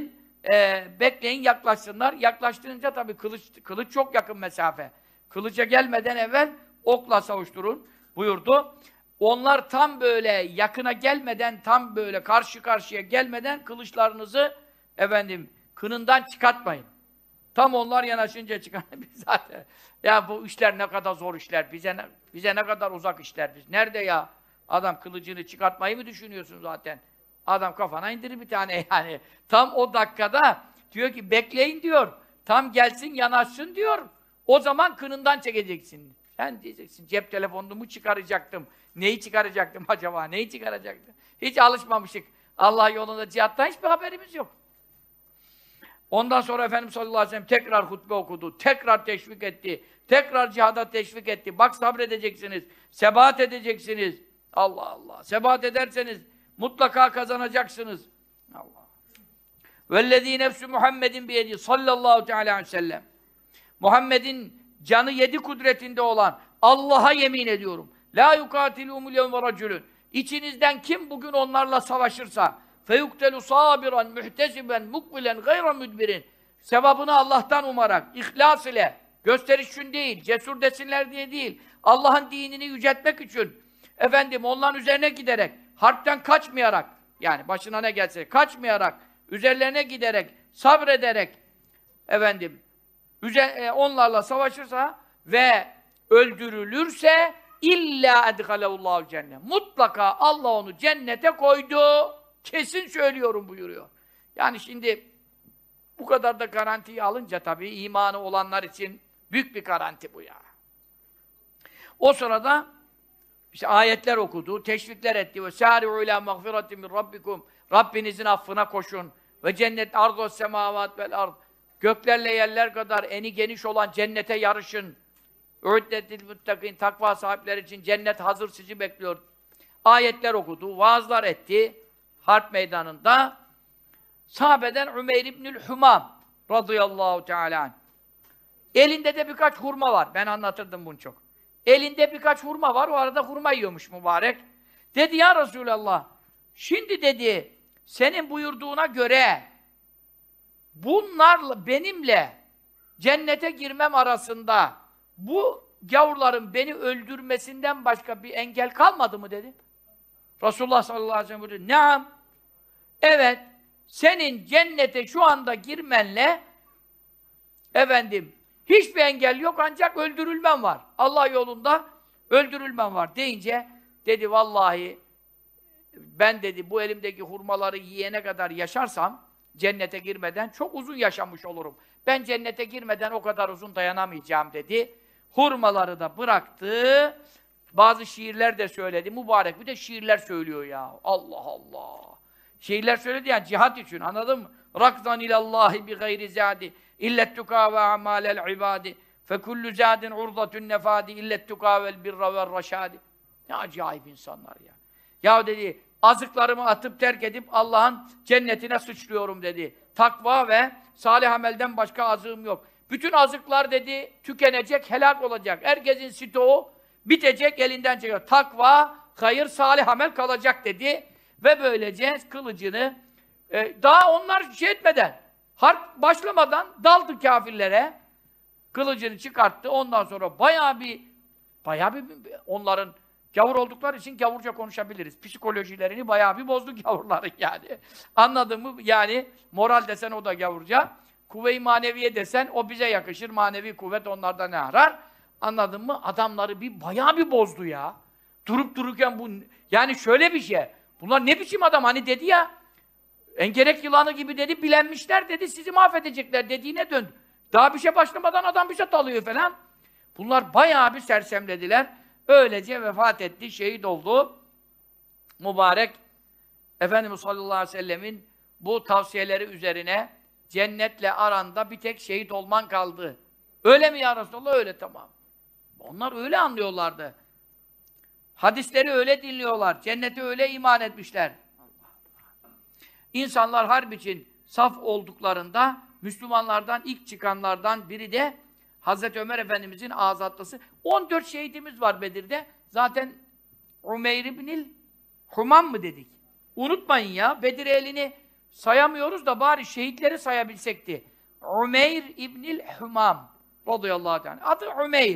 e, bekleyin yaklaşsınlar. Yaklaştırınca tabii kılıç, kılıç çok yakın mesafe. Kılıca gelmeden evvel okla savuşturun buyurdu. Onlar tam böyle yakına gelmeden, tam böyle karşı karşıya gelmeden kılıçlarınızı efendim kınından çıkartmayın. Tam onlar yanaşınca çıkar. Biz zaten ya bu işler ne kadar zor işler. Bize ne, bize ne kadar uzak işler biz. Nerede ya? Adam kılıcını çıkartmayı mı düşünüyorsun zaten? Adam kafana indirir bir tane yani. Tam o dakikada diyor ki bekleyin diyor. Tam gelsin yanaşsın diyor. O zaman kınından çekeceksin. Sen diyeceksin cep telefonunu mu çıkaracaktım? Neyi çıkaracaktım acaba? Neyi çıkaracaktım? Hiç alışmamışık. Allah yolunda cihattan hiçbir haberimiz yok. Ondan sonra Efendimiz sallallahu aleyhi ve sellem tekrar hutbe okudu. Tekrar teşvik etti. Tekrar cihada teşvik etti. Bak sabredeceksiniz. Sebat edeceksiniz. Allah Allah. Sebat ederseniz mutlaka kazanacaksınız. Allah. Vellezî nefsü Muhammedin biyedi sallallahu teâlâ aleyhi ve sellem. Muhammed'in canı yedi kudretinde olan Allah'a yemin ediyorum. La yukatilûmul yevme racülün. İçinizden kim bugün onlarla savaşırsa feyuktelu sabiran, muhtesiben, mukbilen, gayra müdbirin. Sevabını Allah'tan umarak, ihlas ile, gösterişün değil, cesur desinler diye değil, Allah'ın dinini yüceltmek için, efendim onların üzerine giderek, harpten kaçmayarak, yani başına ne gelse, kaçmayarak, üzerlerine giderek, sabrederek, efendim, onlarla savaşırsa ve öldürülürse illa edhalehullahu cennet. Mutlaka Allah onu cennete koydu. Kesin söylüyorum buyuruyor. Yani şimdi bu kadar da garantiyi alınca tabii imanı olanlar için büyük bir garanti bu ya. O sırada işte ayetler okudu, teşvikler etti. Ve sâri'û ilâ mağfiratin min rabbikum. Rabbinizin affına koşun. Ve cennet ardus semâvât vel ard. Göklerle yerler kadar eni geniş olan cennete yarışın. Ü'ddetil muttaqîn. Takva sahipleri için cennet hazır sizi bekliyor. Ayetler okudu, vaazlar etti. Harp meydanında sahabeden Ümeyr İbnül Humam radıyallahu teâlâ anh. Elinde de birkaç hurma var. Ben anlatırdım bunu çok. Elinde birkaç hurma var. O arada hurma yiyormuş mübarek. Dedi ya Resulallah, şimdi dedi senin buyurduğuna göre bunlarla benimle cennete girmem arasında bu gavurların beni öldürmesinden başka bir engel kalmadı mı dedi. Resulullah sallallahu aleyhi ve sellem buyurdu. Naam. Evet. Senin cennete şu anda girmenle efendim hiçbir engel yok ancak öldürülmen var. Allah yolunda öldürülmen var deyince dedi vallahi ben dedi bu elimdeki hurmaları yiyene kadar yaşarsam cennete girmeden çok uzun yaşamış olurum. Ben cennete girmeden o kadar uzun dayanamayacağım dedi. Hurmaları da bıraktı. Bazı şiirler de söyledi. Mübarek bir de şiirler söylüyor ya. Allah Allah. Şiirler söyledi yani cihat için anladın mı? Rakzan ilallahi bi gayri zadi illettuka ve amalel ibadi fe kullu zadin urdatun nefadi illettuka vel birra vel raşadi. Ne acayip insanlar ya. Ya dedi azıklarımı atıp terk edip Allah'ın cennetine sıçrıyorum dedi. Takva ve salih amelden başka azığım yok. Bütün azıklar dedi tükenecek, helak olacak. Herkesin stoğu bitecek, elinden çekiyor. Takva, hayır, salih amel kalacak dedi. Ve böylece kılıcını e, daha onlar şey etmeden, harp başlamadan daldı kâfirlere. Kılıcını çıkarttı. Ondan sonra bayağı bir bayağı bir onların gavur oldukları için gavurca konuşabiliriz. Psikolojilerini bayağı bir bozdu gavurların yani. Anladın mı? Yani moral desen o da gavurca. Kuvve-i maneviye desen o bize yakışır. Manevi kuvvet onlarda ne arar? Anladın mı? Adamları bir bayağı bir bozdu ya. Durup dururken bu yani şöyle bir şey. Bunlar ne biçim adam hani dedi ya. Engerek yılanı gibi dedi, bilenmişler dedi, sizi mahvedecekler dediğine döndü. Daha bir şey başlamadan adam bir şey dalıyor falan. Bunlar bayağı bir sersemlediler. Öylece vefat etti, şehit oldu. Mübarek Efendimiz sallallahu aleyhi ve sellemin bu tavsiyeleri üzerine cennetle aranda bir tek şehit olman kaldı. Öyle mi ya Resulallah? Öyle, tamam. Onlar öyle anlıyorlardı. Hadisleri öyle dinliyorlar. Cennete öyle iman etmişler. Allah Allah. İnsanlar harp için saf olduklarında Müslümanlardan ilk çıkanlardan biri de Hazreti Ömer Efendimizin azatlısı. on dört şehidimiz var Bedir'de. Zaten Ümeyr ibnil Humam mı dedik? Unutmayın ya. Bedir elini sayamıyoruz da bari şehitleri sayabilsekti. Umeyr İbnül Humam radıyallahu anh. Adı Umeyr.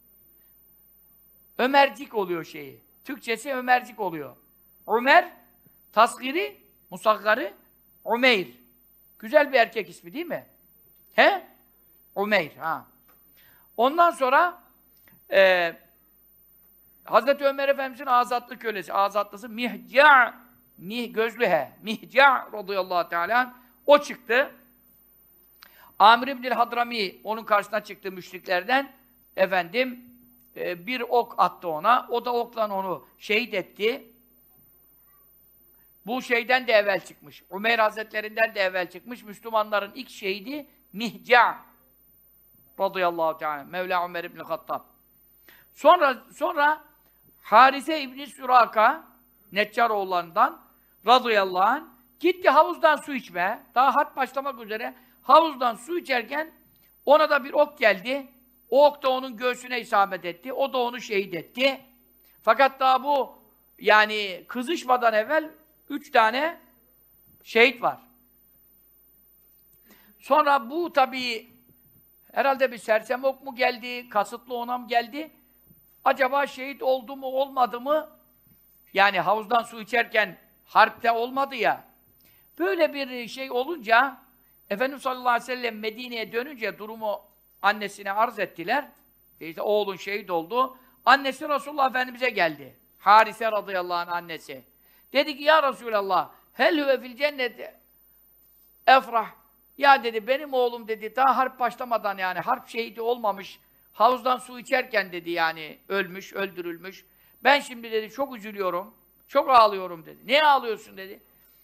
Ömercik oluyor şeyi. Türkçesi Ömercik oluyor. Ömer, tasgiri, musaggarı, Umeyr. Güzel bir erkek ismi değil mi? He? Umeyr, ha. Ondan sonra e, Hazreti Ömer Efendimiz'in azatlı kölesi, azatlısı Mihca, Mih, gözlü he, Mihca radıyallahu teala o çıktı. Amir İbnül Hadrami onun karşısına çıktı müşriklerden. Efendim e, bir ok attı ona. O da okla onu şehit etti. Bu şeyden de evvel çıkmış. Umeyr Hazretlerinden de evvel çıkmış. Müslümanların ilk şehidi Mihca radıyallahu teala. Mevla Ömer İbnül Hattab. Sonra sonra Harise İbni Süraka Neccaroğullarından radıyallahu anh gitti havuzdan su içmeye. Daha harp başlamak üzere havuzdan su içerken ona da bir ok geldi. O ok da onun göğsüne isabet etti. O da onu şehit etti. Fakat daha bu yani kızışmadan evvel üç tane şehit var. Sonra bu tabii herhalde bir sersem ok mu geldi, kasıtlı ona mı geldi? Acaba şehit oldu mu, olmadı mı? Yani havuzdan su içerken harpte olmadı ya. Böyle bir şey olunca Efendimiz sallallahu aleyhi ve sellem Medine'ye dönünce durumu annesine arz ettiler. İşte oğlun şehit oldu. Annesi Resulullah Efendimiz'e geldi. Harise radıyallahu anh annesi. Dedi ki ya Resulallah hel huve fil cenneti efrah. Ya dedi benim oğlum dedi daha harp başlamadan yani harp şehidi olmamış. Havuzdan su içerken dedi yani ölmüş, öldürülmüş. Ben şimdi dedi çok üzülüyorum. Çok ağlıyorum dedi. Niye ağlıyorsun dedi.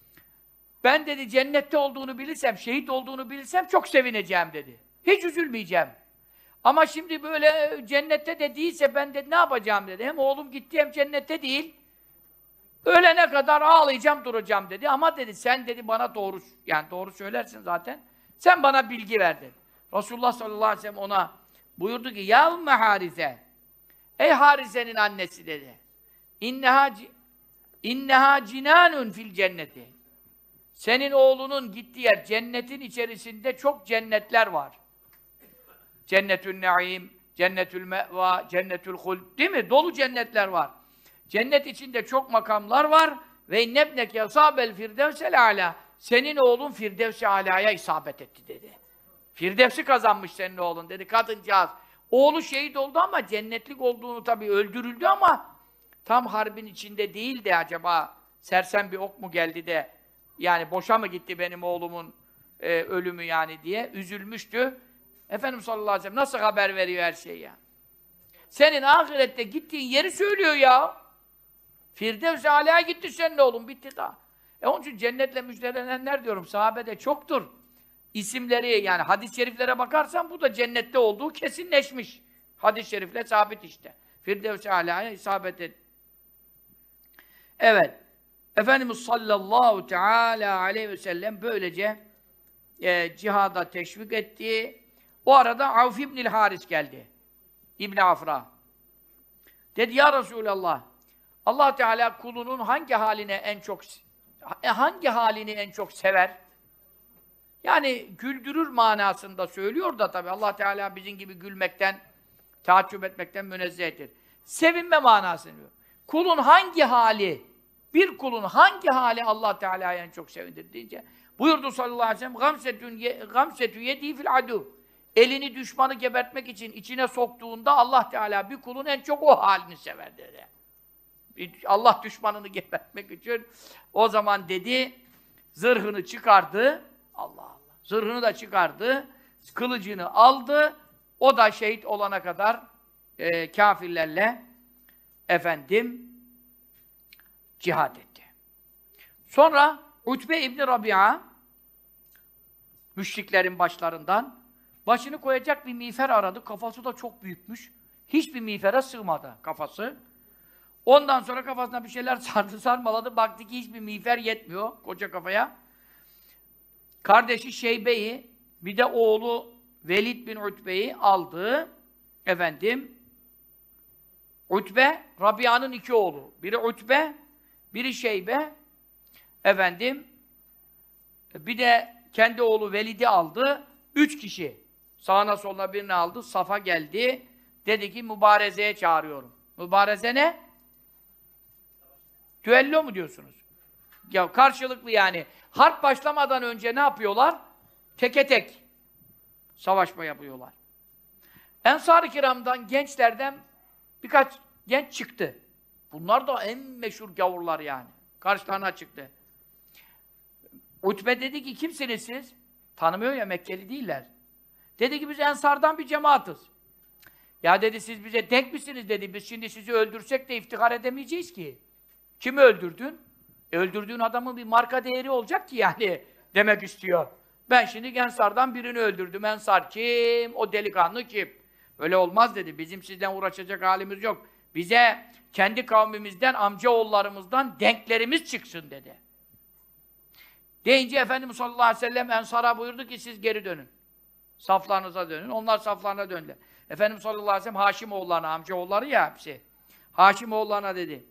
Ben dedi cennette olduğunu bilirsem, şehit olduğunu bilirsem çok sevineceğim dedi. Hiç üzülmeyeceğim. Ama şimdi böyle cennette de değilse ben de ne yapacağım dedi. Hem oğlum gitti hem cennette değil. Ölene kadar ağlayacağım duracağım dedi. Ama dedi sen dedi bana doğru, yani doğru söylersin zaten. Sen bana bilgi ver dedi. Resulullah sallallahu aleyhi ve sellem ona buyurdu ki ya Ümmü Harise, ey Harise'nin annesi dedi. İnneha, inneha cinanun fil cenneti. Senin oğlunun gittiği yer cennetin içerisinde çok cennetler var. Cennetül Naim, Cennetül Me'va, Cennetül Huld değil mi? Dolu cennetler var. Cennet içinde çok makamlar var ve innebneke asabel firdevsel ala. Senin oğlun Firdevs-i Ala'ya isabet etti dedi. Firdevs'i kazanmış senin oğlun dedi kadıncağız. Oğlu şehit oldu ama cennetlik olduğunu tabii öldürüldü ama tam harbin içinde değil de acaba sersem bir ok mu geldi de yani boşa mı gitti benim oğlumun e, ölümü yani diye üzülmüştü. Efendimiz sallallahu aleyhi ve sellem nasıl haber veriyor her şeyi ya? Senin ahirette gittiğin yeri söylüyor ya. Firdevs-i Alâ'ya gitti senin oğlum, bitti daha. E onun için cennetle müjdelenenler diyorum, sahabede çoktur. İsimleri yani hadis-i şeriflere bakarsan bu da cennette olduğu kesinleşmiş. Hadis-i şerifle sabit işte. Firdevs-i Alâ'ya isabet et. Evet. Efendimiz sallallahu teala aleyhi ve sellem böylece e, cihada teşvik etti. O arada Avf İbnül Haris geldi. İbn Afra. Dedi ya Resulallah, Allah Teala kulunun hangi haline en çok hangi halini en çok sever? Yani güldürür manasında söylüyor da tabii Allah Teala bizim gibi gülmekten, taaccüp etmekten münezzehtir. Sevinme manasını diyor. Kulun hangi hali, bir kulun hangi hali Allah Teala'yı en çok sevindir deyince buyurdu sallallahu aleyhi ve sellem gamsetün gamsetü yedi fil adu. Elini düşmanı gebertmek için içine soktuğunda Allah Teala bir kulun en çok o halini sever dedi. Allah düşmanını gebertmek için o zaman dedi zırhını çıkardı. Allah Allah. Zırhını da çıkardı. Kılıcını aldı. O da şehit olana kadar e, kafirlerle efendim cihad etti. Sonra Utbe İbni Rabia müşriklerin başlarından başını koyacak bir miğfer aradı. Kafası da çok büyükmüş. Hiçbir miğfere sığmadı kafası. Ondan sonra kafasına bir şeyler sardı, sarmaladı. Baktı ki hiçbir miğfer yetmiyor koca kafaya. Kardeşi Şeybe'yi, bir de oğlu Velid bin Utbe'yi aldı. Efendim, Utbe, Rabia'nın iki oğlu. Biri Utbe, biri Şeybe. Efendim, Bir de kendi oğlu Velid'i aldı. Üç kişi. Sağına soluna birini aldı. Safa geldi. Dedi ki mübarezeye çağırıyorum. Mübareze ne? Düello mu diyorsunuz? Ya karşılıklı yani. Harp başlamadan önce ne yapıyorlar? Teke tek savaşma yapıyorlar. Ensar-ı Kiram'dan, gençlerden birkaç genç çıktı. Bunlar da en meşhur gavurlar yani. Karşılarına çıktı. Utbe dedi ki, kimsiniz siz? Tanımıyor ya, Mekkeli değiller. Dedi ki, biz Ensar'dan bir cemaatız. Ya dedi, siz bize denk misiniz dedi. Biz şimdi sizi öldürsek de iftihar edemeyeceğiz ki. Kimi öldürdün? E, öldürdüğün adamın bir marka değeri olacak ki yani demek istiyor. Ben şimdi Ensar'dan birini öldürdüm. Ensar kim? O delikanlı kim? Öyle olmaz dedi. Bizim sizden uğraşacak halimiz yok. Bize kendi kavmimizden, amcaoğullarımızdan denklerimiz çıksın dedi. Deyince Efendimiz sallallahu aleyhi ve sellem Ensar'a buyurdu ki siz geri dönün. Saflarınıza dönün. Onlar saflarına döndüler. Efendimiz sallallahu aleyhi ve sellem Haşimoğullarına, amcaoğulları ya hepsi. Haşimoğullarına dedi.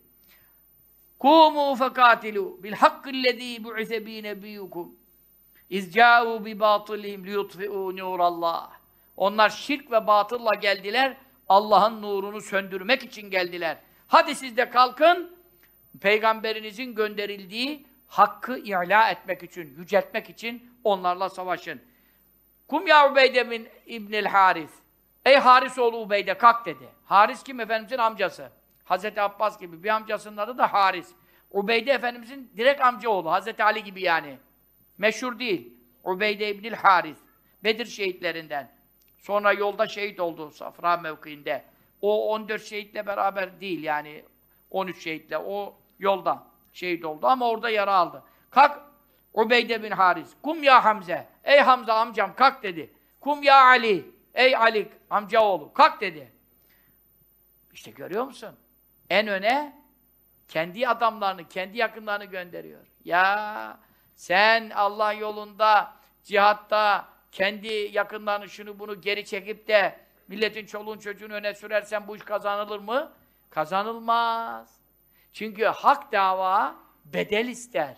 Kumu fekatilu bil hakkillezî bu'ise bî nebiyyukum iz câ'û bi bâtilihim liyutfi'û nûrallah. Onlar şirk ve batılla geldiler. Allah'ın nurunu söndürmek için geldiler. Hadi siz de kalkın. Peygamberinizin gönderildiği hakkı i'lâ etmek için, yüceltmek için onlarla savaşın. Kum ya Ubeyde bin İbnül Haris. Ey Haris oğlu Ubeyde kalk dedi. Haris kim? Efendimizin amcası. Hazreti Abbas gibi bir amcasının adı da Haris. Ubeyde Efendimizin direkt amcaoğlu. Hazreti Ali gibi yani. Meşhur değil. Ubeyde İbnül Haris. Bedir şehitlerinden. Sonra yolda şehit oldu Safra mevkiinde. O on dört şehitle beraber değil yani on üç şehitle. O yolda şehit oldu ama orada yara aldı. Kalk Ubeyde bin Haris. Kum ya Hamze. Ey Hamza amcam kalk dedi. Kum ya Ali. Ey Ali amcaoğlu kalk dedi. İşte görüyor musun? En öne kendi adamlarını, kendi yakınlarını gönderiyor. Ya sen Allah yolunda, cihatta kendi yakınlarını şunu bunu geri çekip de milletin çoluğun çocuğunu öne sürersen bu iş kazanılır mı? Kazanılmaz. Çünkü hak dava bedel ister.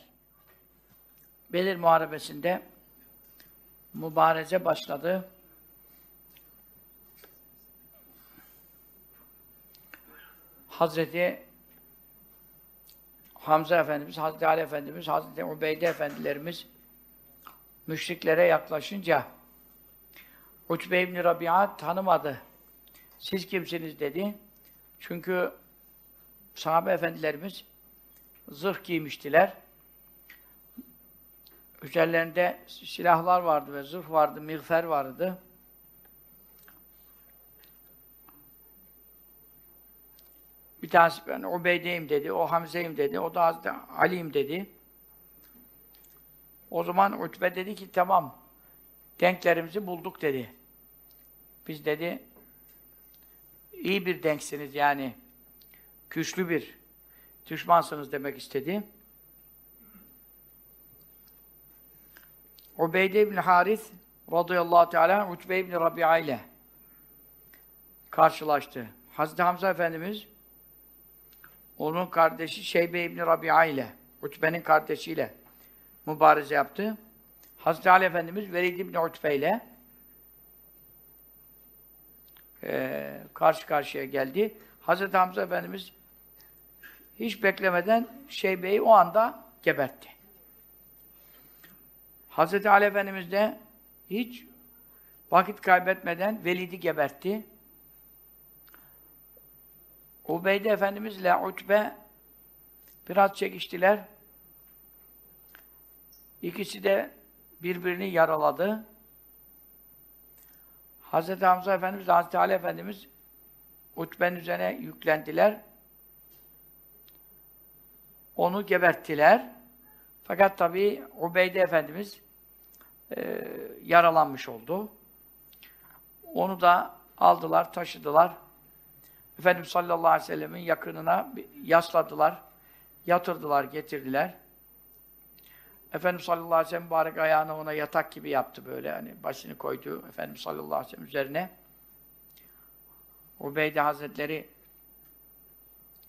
Bedir Muharebesi'nde mübareze başladı. Hazreti Hamza Efendimiz, Hazreti Ali Efendimiz, Hazreti Ubeyde Efendilerimiz müşriklere yaklaşınca Utbe İbn-i Rabia tanımadı. Siz kimsiniz dedi. Çünkü sahabe efendilerimiz zırh giymiştiler. Üzerlerinde silahlar vardı ve zırh vardı, miğfer vardı. Bir tanesi ben Ubeyde'yim dedi, o Hamze'yim dedi, o da Hazreti Ali'yim dedi. O zaman Utbe dedi ki tamam, denklerimizi bulduk dedi. Biz dedi, iyi bir denksiniz yani, güçlü bir düşmansınız demek istedi. Ubeyde ibn Haris radıyallahu teala Utbe ibn Rabia ile karşılaştı. Hazreti Hamza Efendimiz onun kardeşi Şeybe ibn Rabia ile, Utbe'nin kardeşiyle mübareze yaptı. Hazreti Ali Efendimiz Velid ibn Utbe ile e, karşı karşıya geldi. Hazreti Hamza Efendimiz hiç beklemeden Şeybe'yi o anda gebertti. Hazreti Ali Efendimiz de hiç vakit kaybetmeden Velid'i gebertti. Ubeyde Efendimizle Utbe biraz çekiştiler. İkisi de birbirini yaraladı. Hazreti Hamza Efendimiz ve Hazreti Ali Efendimiz Utbe'nin üzerine yüklendiler. Onu geberttiler. Fakat tabii Ubeyde Efendimiz e, yaralanmış oldu. Onu da aldılar, taşıdılar. Efendimiz sallallahu aleyhi ve sellemin yakınına yasladılar, yatırdılar, getirdiler. Efendimiz sallallahu aleyhi ve sellem mübarek ayağını ona yatak gibi yaptı böyle, hani başını koydu Efendimiz sallallahu aleyhi ve sellem üzerine. Ubeyde Hazretleri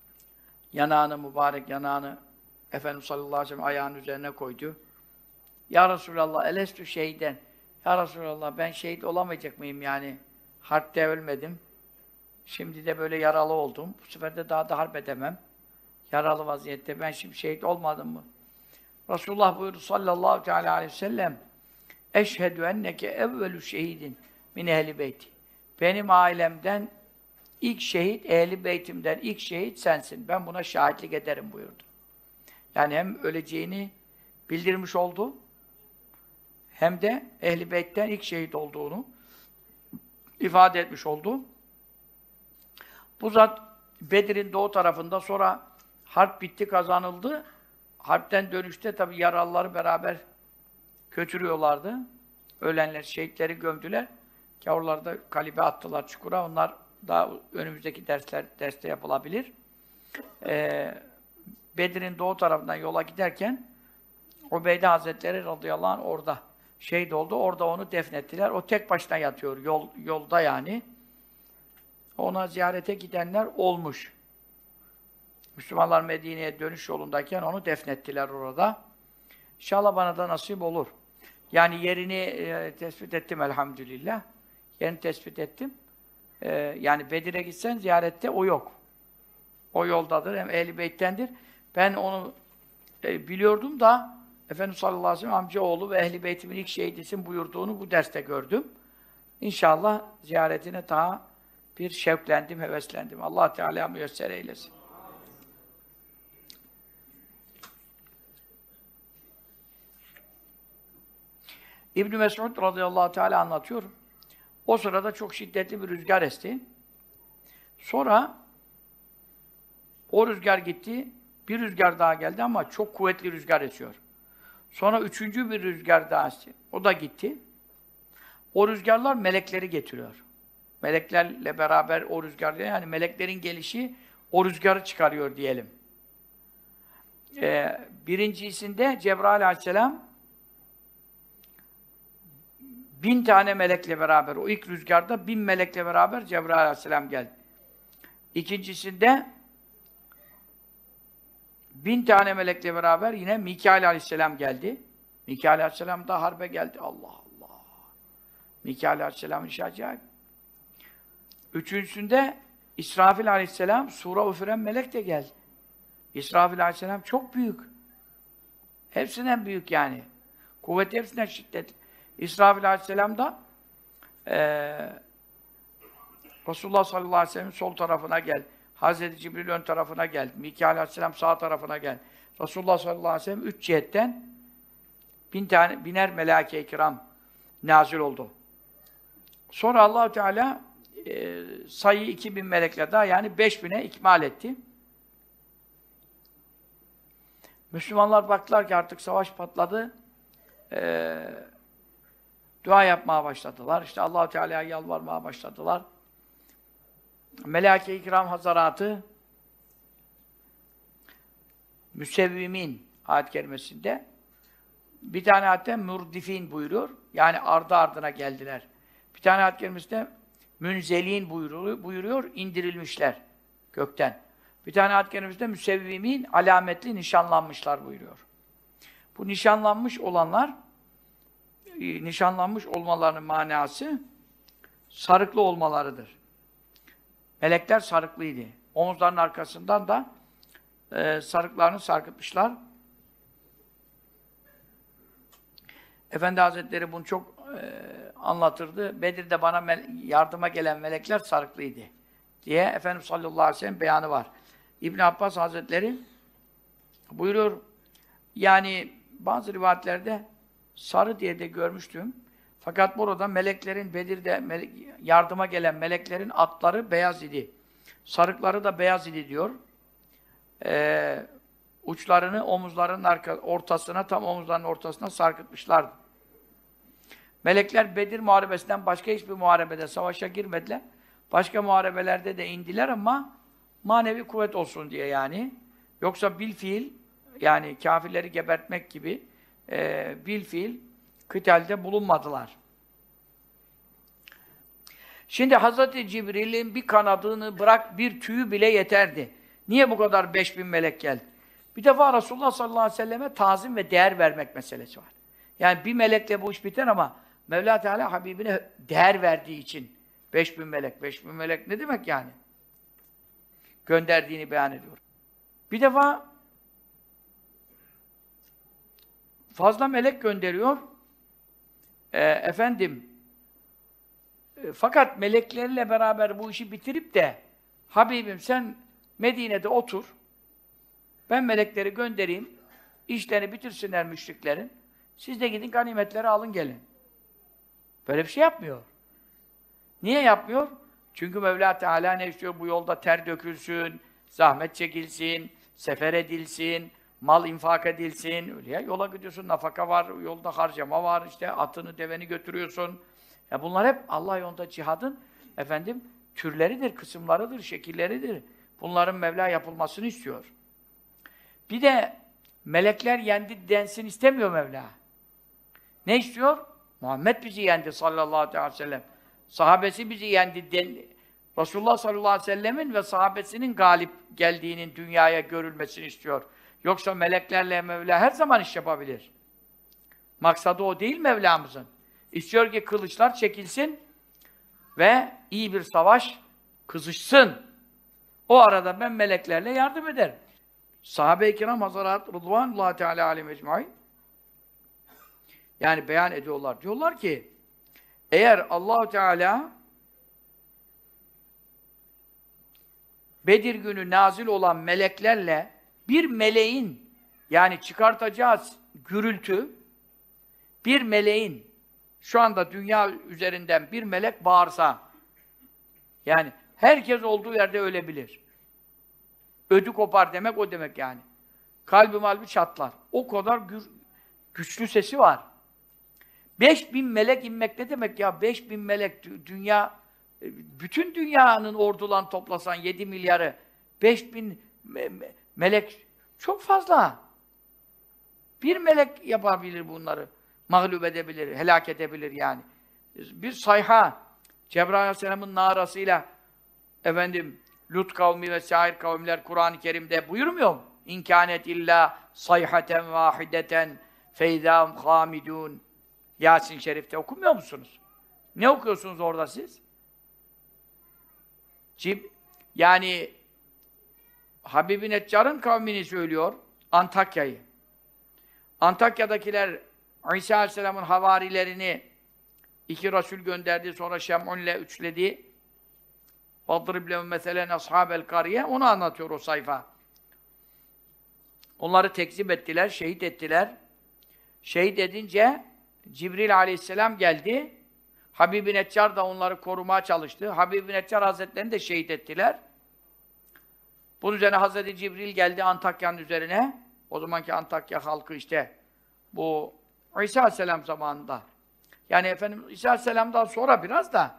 yanağını, mübarek yanağını Efendimiz sallallahu aleyhi ve sellem ayağının üzerine koydu. Ya Resulallah, elestü şehiden. Ya Resulallah, ben şehit olamayacak mıyım yani? Harpte ölmedim. Şimdi de böyle yaralı oldum. Bu sefer de daha da harp edemem. Yaralı vaziyette ben şimdi şehit olmadım mı? Resulullah buyurdu sallallahu teala aleyhi ve sellem Eşhedü enneke evvelü şehidin min ehli beyti. Benim ailemden ilk şehit, ehli beytimden ilk şehit sensin. Ben buna şahitlik ederim buyurdu. Yani hem öleceğini bildirmiş oldu, hem de ehli beytten ilk şehit olduğunu ifade etmiş oldu. Bu zat Bedir'in doğu tarafında, sonra harp bitti, kazanıldı. Harpten dönüşte tabi yaralıları beraber götürüyorlardı. Ölenler, şehitleri gömdüler. Gavurları da kalibe attılar çukura. Onlar daha önümüzdeki dersler derste yapılabilir. Ee, Bedir'in doğu tarafından yola giderken Ubeyde Hazretleri radıyallahu anh orada şehit oldu. Orada onu defnettiler. O tek başına yatıyor yol, yolda yani. Ona ziyarete gidenler olmuş. Müslümanlar Medine'ye dönüş yolundayken onu defnettiler orada. İnşallah bana da nasip olur. Yani yerini e, tespit ettim elhamdülillah. Yerini tespit ettim. E, yani Bedir'e gitsen ziyarette o yok. O yoldadır. Hem Ehl-i Beyt'tendir. Ben onu e, biliyordum da Efendimiz sallallahu aleyhi ve sellem amcaoğlu ve Ehl-i Beyt'imin ilk şehidisin buyurduğunu bu derste gördüm. İnşallah ziyaretine daha bir şevklendim, heveslendim. Allah Teala müyesser eylesin. İbn Mes'ud radıyallahu teala anlatıyor. O sırada çok şiddetli bir rüzgar esti. Sonra o rüzgar gitti, bir rüzgar daha geldi ama çok kuvvetli rüzgar esiyor. Sonra üçüncü bir rüzgar daha esti. O da gitti. O rüzgarlar melekleri getiriyor. Meleklerle beraber o rüzgar, yani meleklerin gelişi o rüzgarı çıkarıyor diyelim. Ee, birincisinde Cebrail aleyhisselam bin tane melekle beraber, o ilk rüzgarda bin melekle beraber Cebrail aleyhisselam geldi. İkincisinde bin tane melekle beraber yine Mikail aleyhisselam geldi. Mikail aleyhisselam da harbe geldi. Allah Allah! Mikail aleyhisselamın işi acayip. Üçüncüsünde İsrafil aleyhisselam, sura üfüren melek de geldi. İsrafil aleyhisselam çok büyük. Hepsinden büyük yani. Kuvveti hepsinden şiddetli. İsrafil aleyhisselam da ee, Resulullah sallallahu aleyhi ve sellem'in sol tarafına geldi. Hazreti Cibril ön tarafına geldi. Mikail aleyhisselam sağ tarafına geldi. Resulullah sallallahu aleyhi ve sellem üç cihetten bin tane, biner melâke-i kiram nazil oldu. Sonra Allah-u Teala e, sayı iki bin melekle daha, yani beş bine ikmal etti. Müslümanlar baktılar ki artık savaş patladı. E, dua yapmaya başladılar. İşte Allah-u Teala'ya yalvarmaya başladılar. Melâke-i kiram hazaratı müsevvimin ayet-i kerimesinde bir tane ayette murdifin buyuruyor. Yani ardı ardına geldiler. Bir tane ayet-i kerimesinde münzelin buyuruyor, buyuruyor, indirilmişler gökten. Bir tane ayet-i kerimesinde müsevvimin alametli nişanlanmışlar buyuruyor. Bu nişanlanmış olanlar, nişanlanmış olmalarının manası sarıklı olmalarıdır. Melekler sarıklıydı. Omuzlarının arkasından da e, sarıklarını sarkıtmışlar. Efendi Hazretleri bunu çok e, anlatırdı. Bedir'de bana yardıma gelen melekler sarıklıydı diye Efendimiz sallallahu aleyhi ve sellem beyanı var. İbn Abbas Hazretleri buyuruyor, yani bazı rivayetlerde sarı diye de görmüştüm. Fakat burada meleklerin, Bedir'de melek, yardıma gelen meleklerin atları beyaz idi. Sarıkları da beyaz idi diyor. Ee, uçlarını omuzlarının arka, ortasına, tam omuzlarının ortasına sarkıtmışlardı. Melekler Bedir muharebesinden başka hiçbir muharebede savaşa girmediler. Başka muharebelerde de indiler ama manevi kuvvet olsun diye yani. Yoksa bilfiil, yani kâfirleri gebertmek gibi e, bilfiil kıtalde bulunmadılar. Şimdi Hazreti Cibril'in bir kanadını bırak, bir tüyü bile yeterdi. Niye bu kadar beş bin melek geldi? Bir defa Resulullah sallallahu aleyhi ve selleme tazim ve değer vermek meselesi var. Yani bir melekle bu iş biter ama Mevla Teala Habibine değer verdiği için beş bin melek. Beş bin melek ne demek yani? Gönderdiğini beyan ediyor. Bir defa fazla melek gönderiyor. Ee, efendim e, fakat meleklerle beraber bu işi bitirip de Habibim sen Medine'de otur. Ben melekleri göndereyim. İşlerini bitirsinler müşriklerin. Siz de gidin ganimetleri alın gelin. Böyle bir şey yapmıyor. Niye yapmıyor? Çünkü Mevla Teala ne istiyor? Bu yolda ter dökülsün, zahmet çekilsin, sefer edilsin, mal infak edilsin. Öyle ya, yola gidiyorsun, nafaka var, yolda harcama var, işte atını, deveni götürüyorsun. Ya bunlar hep Allah yolunda cihadın efendim türleridir, kısımlarıdır, şekilleridir. Bunların Mevla yapılmasını istiyor. Bir de melekler yendi densin istemiyor Mevla. Ne istiyor? Muhammed bizi yendi sallallahu aleyhi ve sellem. Sahabesi bizi yendi. Den Resulullah sallallahu aleyhi ve sellemin ve sahabesinin galip geldiğinin dünyaya görülmesini istiyor. Yoksa meleklerle Mevla her zaman iş yapabilir. Maksadı o değil Mevlamızın. İstiyor ki kılıçlar çekilsin ve iyi bir savaş kızışsın. O arada ben meleklerle yardım ederim. Sahabe-i kiram Hazarat Rıdvanullahi Teala aleyhim ecmaîn yani beyan ediyorlar. Diyorlar ki eğer Allah-u Teala Bedir günü nazil olan meleklerle bir meleğin yani çıkartacağız gürültü bir meleğin şu anda dünya üzerinden bir melek bağırsa yani herkes olduğu yerde ölebilir. Ödü kopar demek o demek yani. Kalbi malbi çatlar. O kadar gür, güçlü sesi var. Beş bin melek inmek ne demek ya? Beş bin melek dünya, bütün dünyanın ordulan toplasan yedi milyarı, beş bin me me melek çok fazla. Bir melek yapabilir bunları. Mağlup edebilir, helak edebilir yani. Bir sayha, Cebrail Aleyhisselam'ın narasıyla efendim Lut kavmi ve sair kavimler Kur'an-ı Kerim'de buyurmuyor mu? İnkânet illa sayhaten vâhideten feydâhum hâmidûn. Yasin Şerif'te okumuyor musunuz? Ne okuyorsunuz orada siz? Cib yani Habib-i Neccar'ın kavmini söylüyor, Antakya'yı. Antakya'dakiler İsa Aleyhisselam'ın havarilerini iki Resul gönderdi, sonra Şem'un'le üçledi. وَضْرِبْ لَهُمْ مَثَلًا أَصْحَابَ الْقَرْيَةِ Onu anlatıyor o sayfa. Onları tekzip ettiler, şehit ettiler. Şehit edince Cibril Aleyhisselam geldi. Habib-i Neccar da onları korumaya çalıştı. Habib-i Neccar Hazretlerini de şehit ettiler. Bunun üzerine Hazreti Cibril geldi Antakya'nın üzerine. O zamanki Antakya halkı işte bu İsa Aleyhisselam zamanında. Yani efendim İsa Aleyhisselam'dan sonra biraz da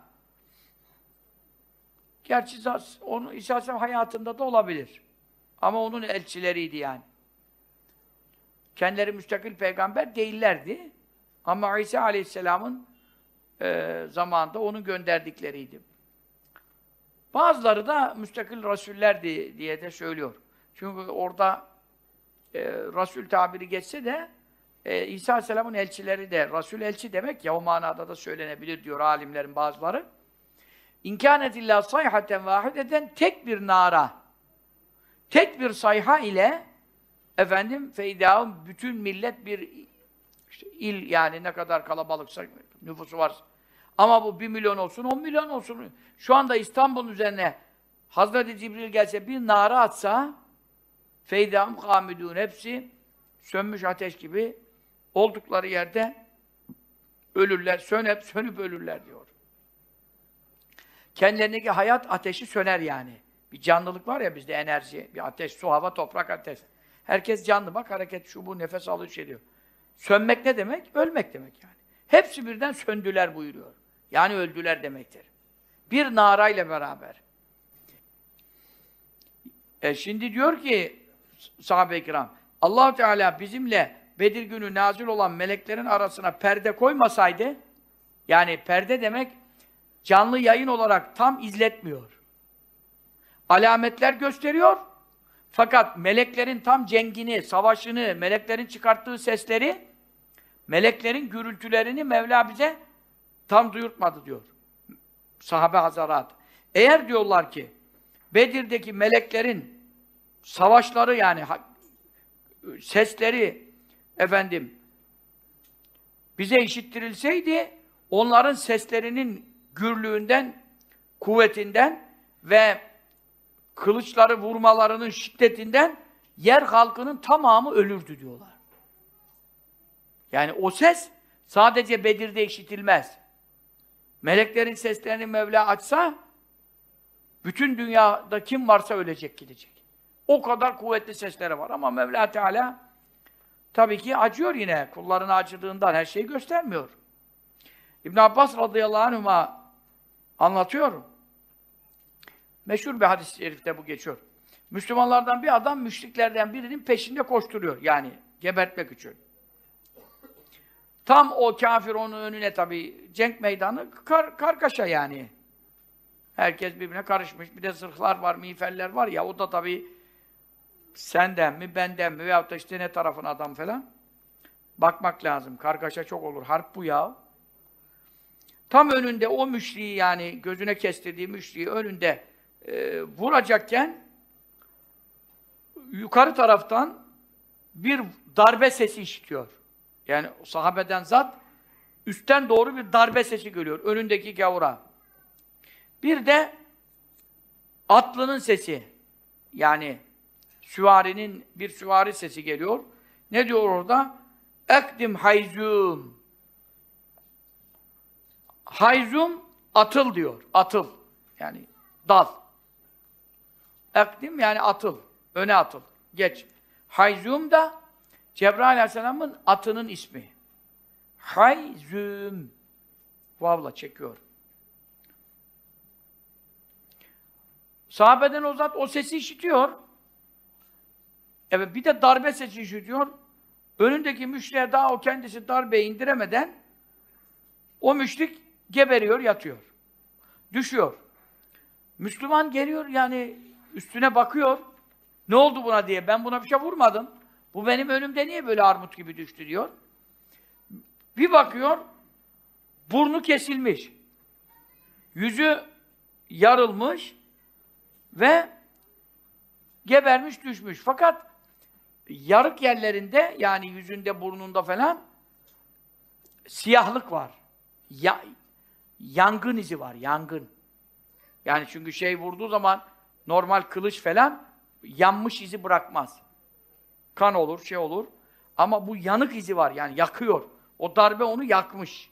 gerçi onu İsa Aleyhisselam hayatında da olabilir. Ama onun elçileriydi yani. Kendileri müstakil peygamber değillerdi. Ama İsa Aleyhisselam'ın e, zamanında onu gönderdikleriydi. Bazıları da müstakil rasullerdi diye de söylüyor. Çünkü orada e, rasul tabiri geçse de e, İsa Aleyhisselam'ın elçileri de, rasul elçi demek ya o manada da söylenebilir diyor alimlerin bazıları. İnkânet illâ sayhaten vâhideten tek bir nara, tek bir sayha ile efendim feydâhum bütün millet bir işte il yani ne kadar kalabalıksa nüfusu var. Ama bu bir milyon olsun, on milyon olsun. Şu anda İstanbul'un üzerine Hazreti Cibril gelse bir nara atsa feydâhum hâmidûn hepsi sönmüş ateş gibi oldukları yerde ölürler, sönüp sönüp ölürler diyor. Kendilerindeki hayat ateşi söner yani. Bir canlılık var ya bizde enerji, bir ateş, su, hava, toprak, ateş. Herkes canlı bak, hareket, şu bu, nefes alıyor, şey diyor. Sönmek ne demek? Ölmek demek yani. Hepsi birden söndüler buyuruyor. Yani öldüler demektir. Bir narayla beraber. E şimdi diyor ki sahabe-i kiram, Allah-u Teala bizimle Bedir günü nazil olan meleklerin arasına perde koymasaydı, yani perde demek canlı yayın olarak tam izletmiyor. Alametler gösteriyor. Fakat meleklerin tam cengini, savaşını, meleklerin çıkarttığı sesleri Meleklerin gürültülerini Mevla bize tam duyurtmadı diyor. Sahabe hazarat. Eğer diyorlar ki Bedir'deki meleklerin savaşları yani sesleri efendim bize işittirilseydi onların seslerinin gürlüğünden, kuvvetinden ve kılıçları vurmalarının şiddetinden yer halkının tamamı ölürdü diyorlar. Yani o ses sadece Bedir'de işitilmez. Meleklerin seslerini Mevla açsa bütün dünyada kim varsa ölecek, gidecek. O kadar kuvvetli sesleri var ama Mevla Teala tabii ki acıyor yine. Kullarına acıdığından her şeyi göstermiyor. İbn Abbas radıyallahu anhuma anlatıyor. Meşhur bir hadis-i şerifte bu geçiyor. Müslümanlardan bir adam müşriklerden birinin peşinde koşturuyor. Yani gebertmek için. Tam o kafir onun önüne tabii cenk meydanı kar, kargaşa yani. Herkes birbirine karışmış. Bir de zırhlar var, miğferler var ya o da tabii senden mi, benden mi veyahut da işte ne tarafın adam falan. Bakmak lazım. Kargaşa çok olur. Harp bu ya. Tam önünde o müşriği yani gözüne kestirdiği müşriği önünde e, vuracakken yukarı taraftan bir darbe sesi işitiyor. Yani sahabeden zat üstten doğru bir darbe sesi görüyor önündeki gavura. Bir de atlının sesi. Yani süvarinin bir süvari sesi geliyor. Ne diyor orada? Ekdim hayzum. Hayzum atıl diyor. Atıl. Yani dal. Ekdim yani atıl. Öne atıl. Geç. Hayzum da Cebrail aleyhisselamın atının ismi. Hayzum. Vavla çekiyor. Sahabeden o zat o sesi işitiyor. Evet bir de darbe sesi işitiyor. Önündeki müşriye daha o kendisi darbeyi indiremeden o müşrik geberiyor, yatıyor. Düşüyor. Müslüman geliyor yani üstüne bakıyor. Ne oldu buna diye. Ben buna bir şey vurmadım. Bu benim önümde niye böyle armut gibi düştü diyor. Bir bakıyor burnu kesilmiş. Yüzü yarılmış ve gebermiş düşmüş. Fakat yarık yerlerinde yani yüzünde, burnunda falan siyahlık var. Ya, yangın izi var, yangın. Yani çünkü şey vurduğu zaman normal kılıç falan yanmış izi bırakmaz. Kan olur, şey olur. Ama bu yanık izi var yani yakıyor. O darbe onu yakmış.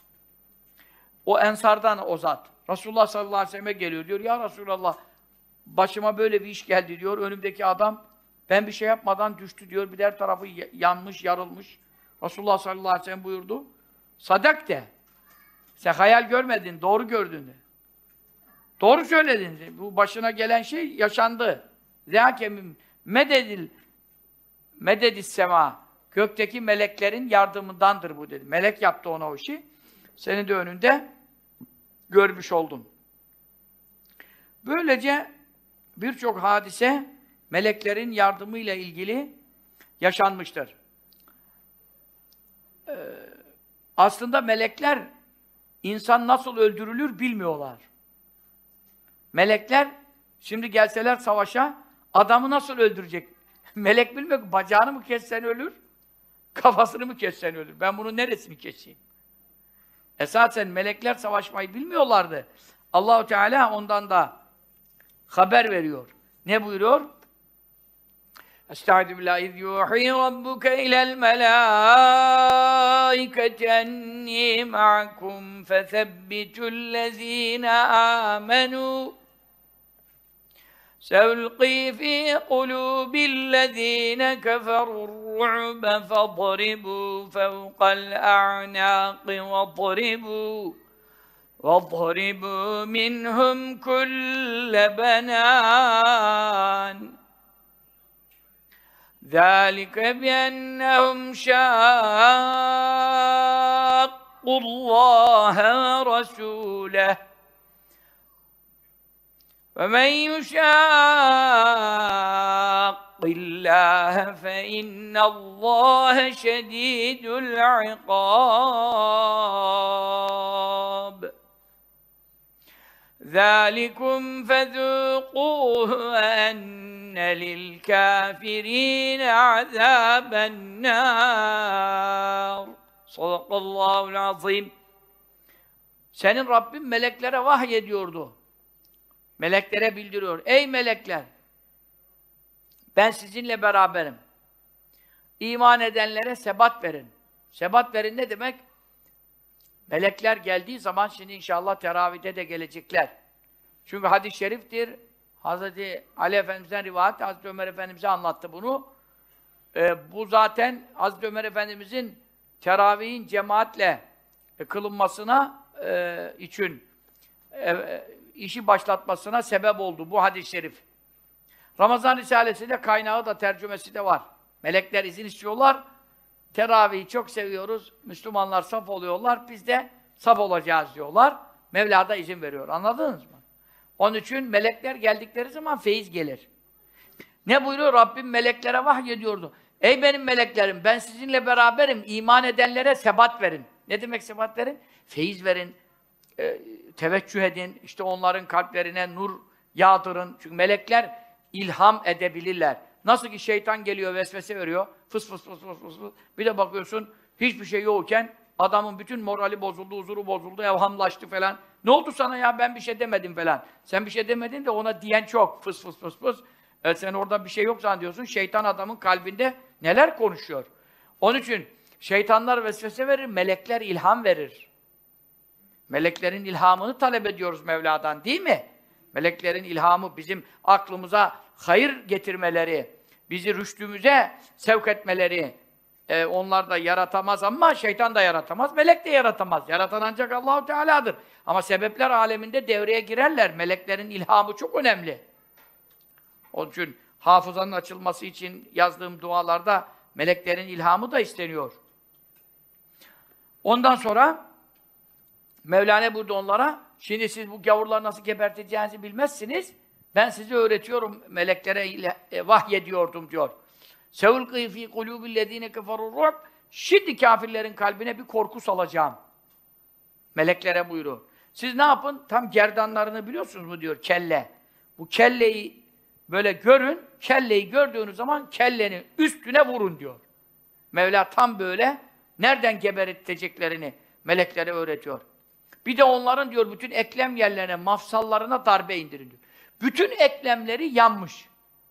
O ensardan o zat. Resulullah sallallahu aleyhi ve sellem'e geliyor diyor. Ya Resulallah başıma böyle bir iş geldi diyor. Önümdeki adam ben bir şey yapmadan düştü diyor. Bir de her tarafı yanmış, yarılmış. Resulullah sallallahu aleyhi ve sellem buyurdu. Sadak de. Sen hayal görmedin, doğru gördün de. Doğru söyledin. Bu başına gelen şey yaşandı. Zâkemim mededil mededis sema. Gökteki meleklerin yardımındandır bu dedi. Melek yaptı ona o işi. Senin de önünde görmüş oldun. Böylece birçok hadise meleklerin yardımıyla ilgili yaşanmıştır. Ee, aslında melekler insan nasıl öldürülür bilmiyorlar. Melekler şimdi gelseler savaşa adamı nasıl öldürecek? Melek bilmiyor ki bacağını mı kessen ölür, kafasını mı kessen ölür. Ben bunun neresini keseyim? Esasen melekler savaşmayı bilmiyorlardı. Allahu Teala ondan da haber veriyor. Ne buyuruyor? Estaizu billahi iz yuhi rabbuke ilel melâiketi enni ma'akum fethebbitullezîne âmenû سألقي في قلوب الذين كفروا الرعب فاضربوا فوق الأعناق واضربوا واضربوا منهم كل بنان ذلك بأنهم شاقوا الله ورسوله ومن يشاق اللّٰهَ فَاِنَّ اللّٰهَ شَد۪يدُ الْعِقَابِ ذَٰلِكُمْ فَذُوقُوهُ وَاَنَّ لِلْكَافِر۪ينَ عَذَابَ النَّارِ Sadakallahu azim. Senin Rabbin meleklere vahyediyordu. Meleklere bildiriyor. Ey melekler! Ben sizinle beraberim. İman edenlere sebat verin. Sebat verin ne demek? Melekler geldiği zaman, şimdi inşallah teravihde de gelecekler. Çünkü hadis-i şeriftir. Hazreti Ali Efendimiz'den rivayet, Hazreti Ömer Efendimiz'e anlattı bunu. Ee, bu zaten Hazreti Ömer Efendimiz'in teravihin cemaatle e, kılınmasına e, için e, işi başlatmasına sebep oldu bu hadis-i şerif. Ramazan Risalesi de kaynağı da tercümesi de var. Melekler izin istiyorlar. Teravihi çok seviyoruz. Müslümanlar saf oluyorlar. Biz de saf olacağız diyorlar. Mevla da izin veriyor. Anladınız mı? Onun için melekler geldikleri zaman feyiz gelir. Ne buyuruyor? Rabbim meleklere vahyediyordu. Ey benim meleklerim, ben sizinle beraberim. İman edenlere sebat verin. Ne demek sebat verin? Feyiz verin. E, teveccüh edin. İşte onların kalplerine nur yağdırın. Çünkü melekler ilham edebilirler. Nasıl ki şeytan geliyor, vesvese veriyor. Fıs fıs fıs fıs fıs fıs. Bir de bakıyorsun, hiçbir şey yokken adamın bütün morali bozuldu, huzuru bozuldu, evhamlaştı falan. Ne oldu sana ya, ben bir şey demedim falan. Sen bir şey demedin de ona diyen çok. Fıs fıs fıs fıs. E sen orada bir şey yok zannediyorsun. Şeytan adamın kalbinde neler konuşuyor. Onun için şeytanlar vesvese verir, melekler ilham verir. Meleklerin ilhamını talep ediyoruz Mevla'dan, değil mi? Meleklerin ilhamı bizim aklımıza hayır getirmeleri, bizi rüştümüze sevk etmeleri, e, onlar da yaratamaz ama şeytan da yaratamaz, melek de yaratamaz. Yaratan ancak Allah-u Teala'dır. Ama sebepler aleminde devreye girerler. Meleklerin ilhamı çok önemli. Onun için hafızanın açılması için yazdığım dualarda meleklerin ilhamı da isteniyor. Ondan sonra Mevlana burada onlara, şimdi siz bu gavurları nasıl geberteceğinizi bilmezsiniz. Ben size öğretiyorum, meleklere e, vahyediyordum diyor. Sevulqî fî kulûbillezîne keferûr. Şimdi kafirlerin kalbine bir korku salacağım. Meleklere buyuruyor. Siz ne yapın? Tam gerdanlarını biliyorsunuz mu diyor, kelle. Bu kelleyi böyle görün, kelleyi gördüğünüz zaman kellenin üstüne vurun diyor. Mevla tam böyle nereden geberteceklerini meleklere öğretiyor. Bir de onların diyor bütün eklem yerlerine, mafsallarına darbe indirin diyor. Bütün eklemleri yanmış.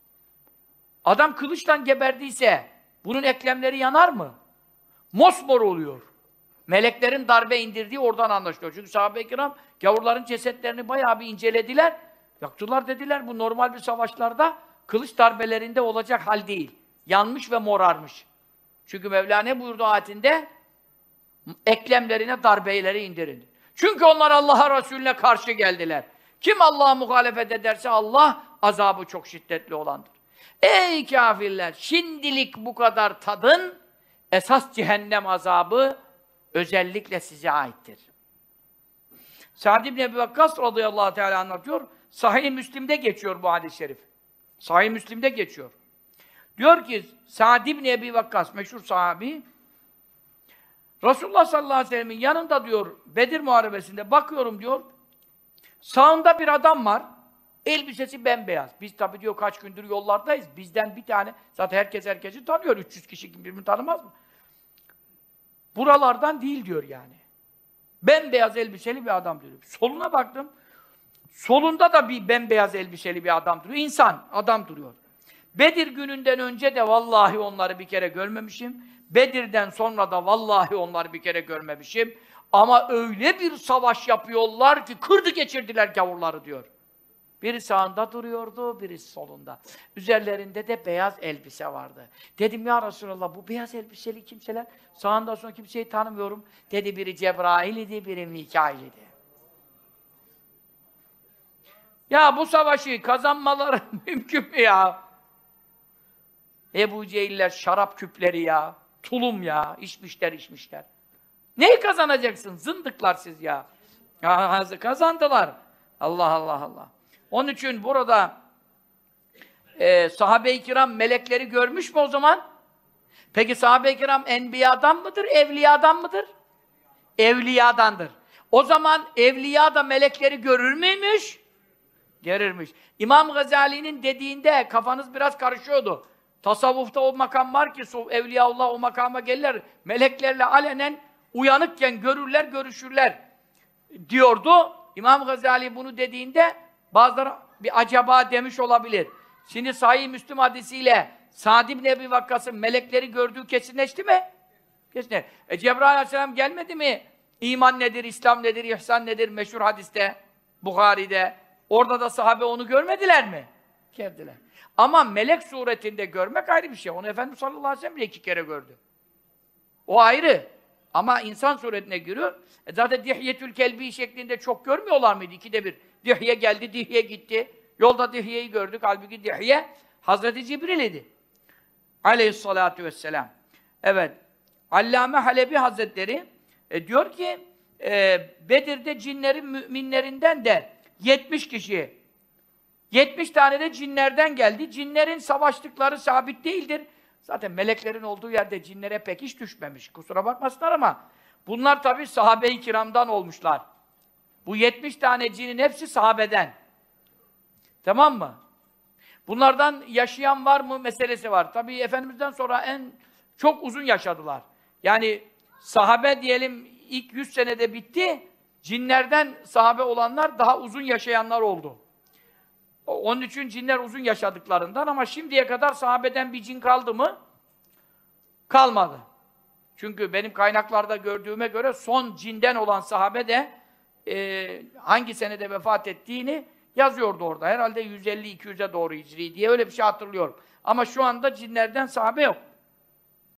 Adam kılıçla geberdiyse bunun eklemleri yanar mı? Mosmor oluyor. Meleklerin darbe indirdiği oradan anlaşılıyor. Çünkü sahabe-i kiram gavurların cesetlerini bayağı bir incelediler. Yaktılar dediler, bu normal bir savaşlarda kılıç darbelerinde olacak hal değil. Yanmış ve morarmış. Çünkü Mevla ne buyurdu ayetinde? Eklemlerine darbeleri indirin. Çünkü onlar Allah'a, Resulüne karşı geldiler. Kim Allah'a muhalefet ederse Allah azabı çok şiddetli olandır. Ey kâfirler! Şimdilik bu kadar tadın, esas cehennem azabı özellikle size aittir. Sa'd ibn Ebi Vakkas radıyallahu teala anlatıyor. Sahih-i Müslim'de geçiyor bu hadis-i şerif. Sahih-i Müslim'de geçiyor. Diyor ki Sa'd ibn Ebi Vakkas, meşhur sahabi, Resulullah sallallahu aleyhi ve sellem'in yanında diyor, Bedir Muharebesi'nde bakıyorum diyor, sağında bir adam var, elbisesi bembeyaz. Biz tabii diyor kaç gündür yollardayız, bizden bir tane, zaten herkes herkesi tanıyor, üç yüz kişi birbirini tanımaz mı? Buralardan değil diyor yani. Bembeyaz elbiseli bir adam diyor. Soluna baktım, solunda da bir bembeyaz elbiseli bir adam duruyor, İnsan, adam duruyor. Bedir gününden önce de vallahi onları bir kere görmemişim. Bedir'den sonra da vallahi onları bir kere görmemişim. Ama öyle bir savaş yapıyorlar ki kırdı geçirdiler gavurları diyor. Biri sağında duruyordu, biri solunda. Üzerlerinde de beyaz elbise vardı. Dedim ya Resulallah, bu beyaz elbiseli kimseler, sağında sonra kimseyi tanımıyorum. Dedi biri Cebrail idi, biri Mikail idi. Ya bu savaşı kazanmaları mümkün mü ya? Ebu Cehiller şarap küpleri ya, tulum ya, içmişler içmişler. Neyi kazanacaksın? Zındıklar siz ya. Ya kazandılar. Allah Allah Allah. Onun için burada e, sahabe-i kiram melekleri görmüş mü o zaman? Peki sahabe-i kiram enbiyadan mıdır, evliyadan mıdır? Evliyadandır. O zaman evliya da melekleri görür müymüş? Görürmüş. İmam Gazali'nin dediğinde kafanız biraz karışıyordu. Tasavvufta o makam var ki evliyaullah o makama gelirler. Meleklerle alenen uyanıkken görürler, görüşürler diyordu. İmam Gazali bunu dediğinde bazıları bir acaba demiş olabilir. Şimdi Sahih Müslim hadisiyle Sa'd ibn Ebi Vakkas'ın melekleri gördüğü kesinleşti mi? Kesinleşti. E Cebrail aleyhisselam gelmedi mi? İman nedir, İslam nedir, ihsan nedir meşhur hadiste, Buhari'de. Orada da sahabe onu görmediler mi? Gördüler. Ama melek suretinde görmek ayrı bir şey. Onu Efendimiz sallallahu aleyhi ve sellem bile iki kere gördü. O ayrı. Ama insan suretine giriyor. E zaten Dihyetül Kelbi şeklinde çok görmüyorlar mıydı? İkide bir. Dihye geldi, Dihye gitti. Yolda Dihye'yi gördük. Halbuki Dihye Hazreti Cibril idi. Aleyhissalatu vesselam. Evet. Allame Halebi Hazretleri e, diyor ki e, Bedir'de cinlerin müminlerinden de yetmiş kişi yetmiş tane de cinlerden geldi. Cinlerin savaştıkları sabit değildir. Zaten meleklerin olduğu yerde cinlere pek hiç düşmemiş. Kusura bakmasınlar ama bunlar tabii sahabe-i kiramdan olmuşlar. Bu yetmiş tane cinin hepsi sahabeden. Tamam mı? Bunlardan yaşayan var mı meselesi var. Tabii Efendimiz'den sonra en çok uzun yaşadılar. Yani sahabe diyelim ilk yüz senede bitti. Cinlerden sahabe olanlar daha uzun yaşayanlar oldu. Onun için cinler uzun yaşadıklarından ama şimdiye kadar sahabeden bir cin kaldı mı? Kalmadı. Çünkü benim kaynaklarda gördüğüme göre son cinden olan sahabe de e, hangi senede vefat ettiğini yazıyordu orada. Herhalde yüz elli iki yüze doğru hicri diye öyle bir şey hatırlıyorum. Ama şu anda cinlerden sahabe yok.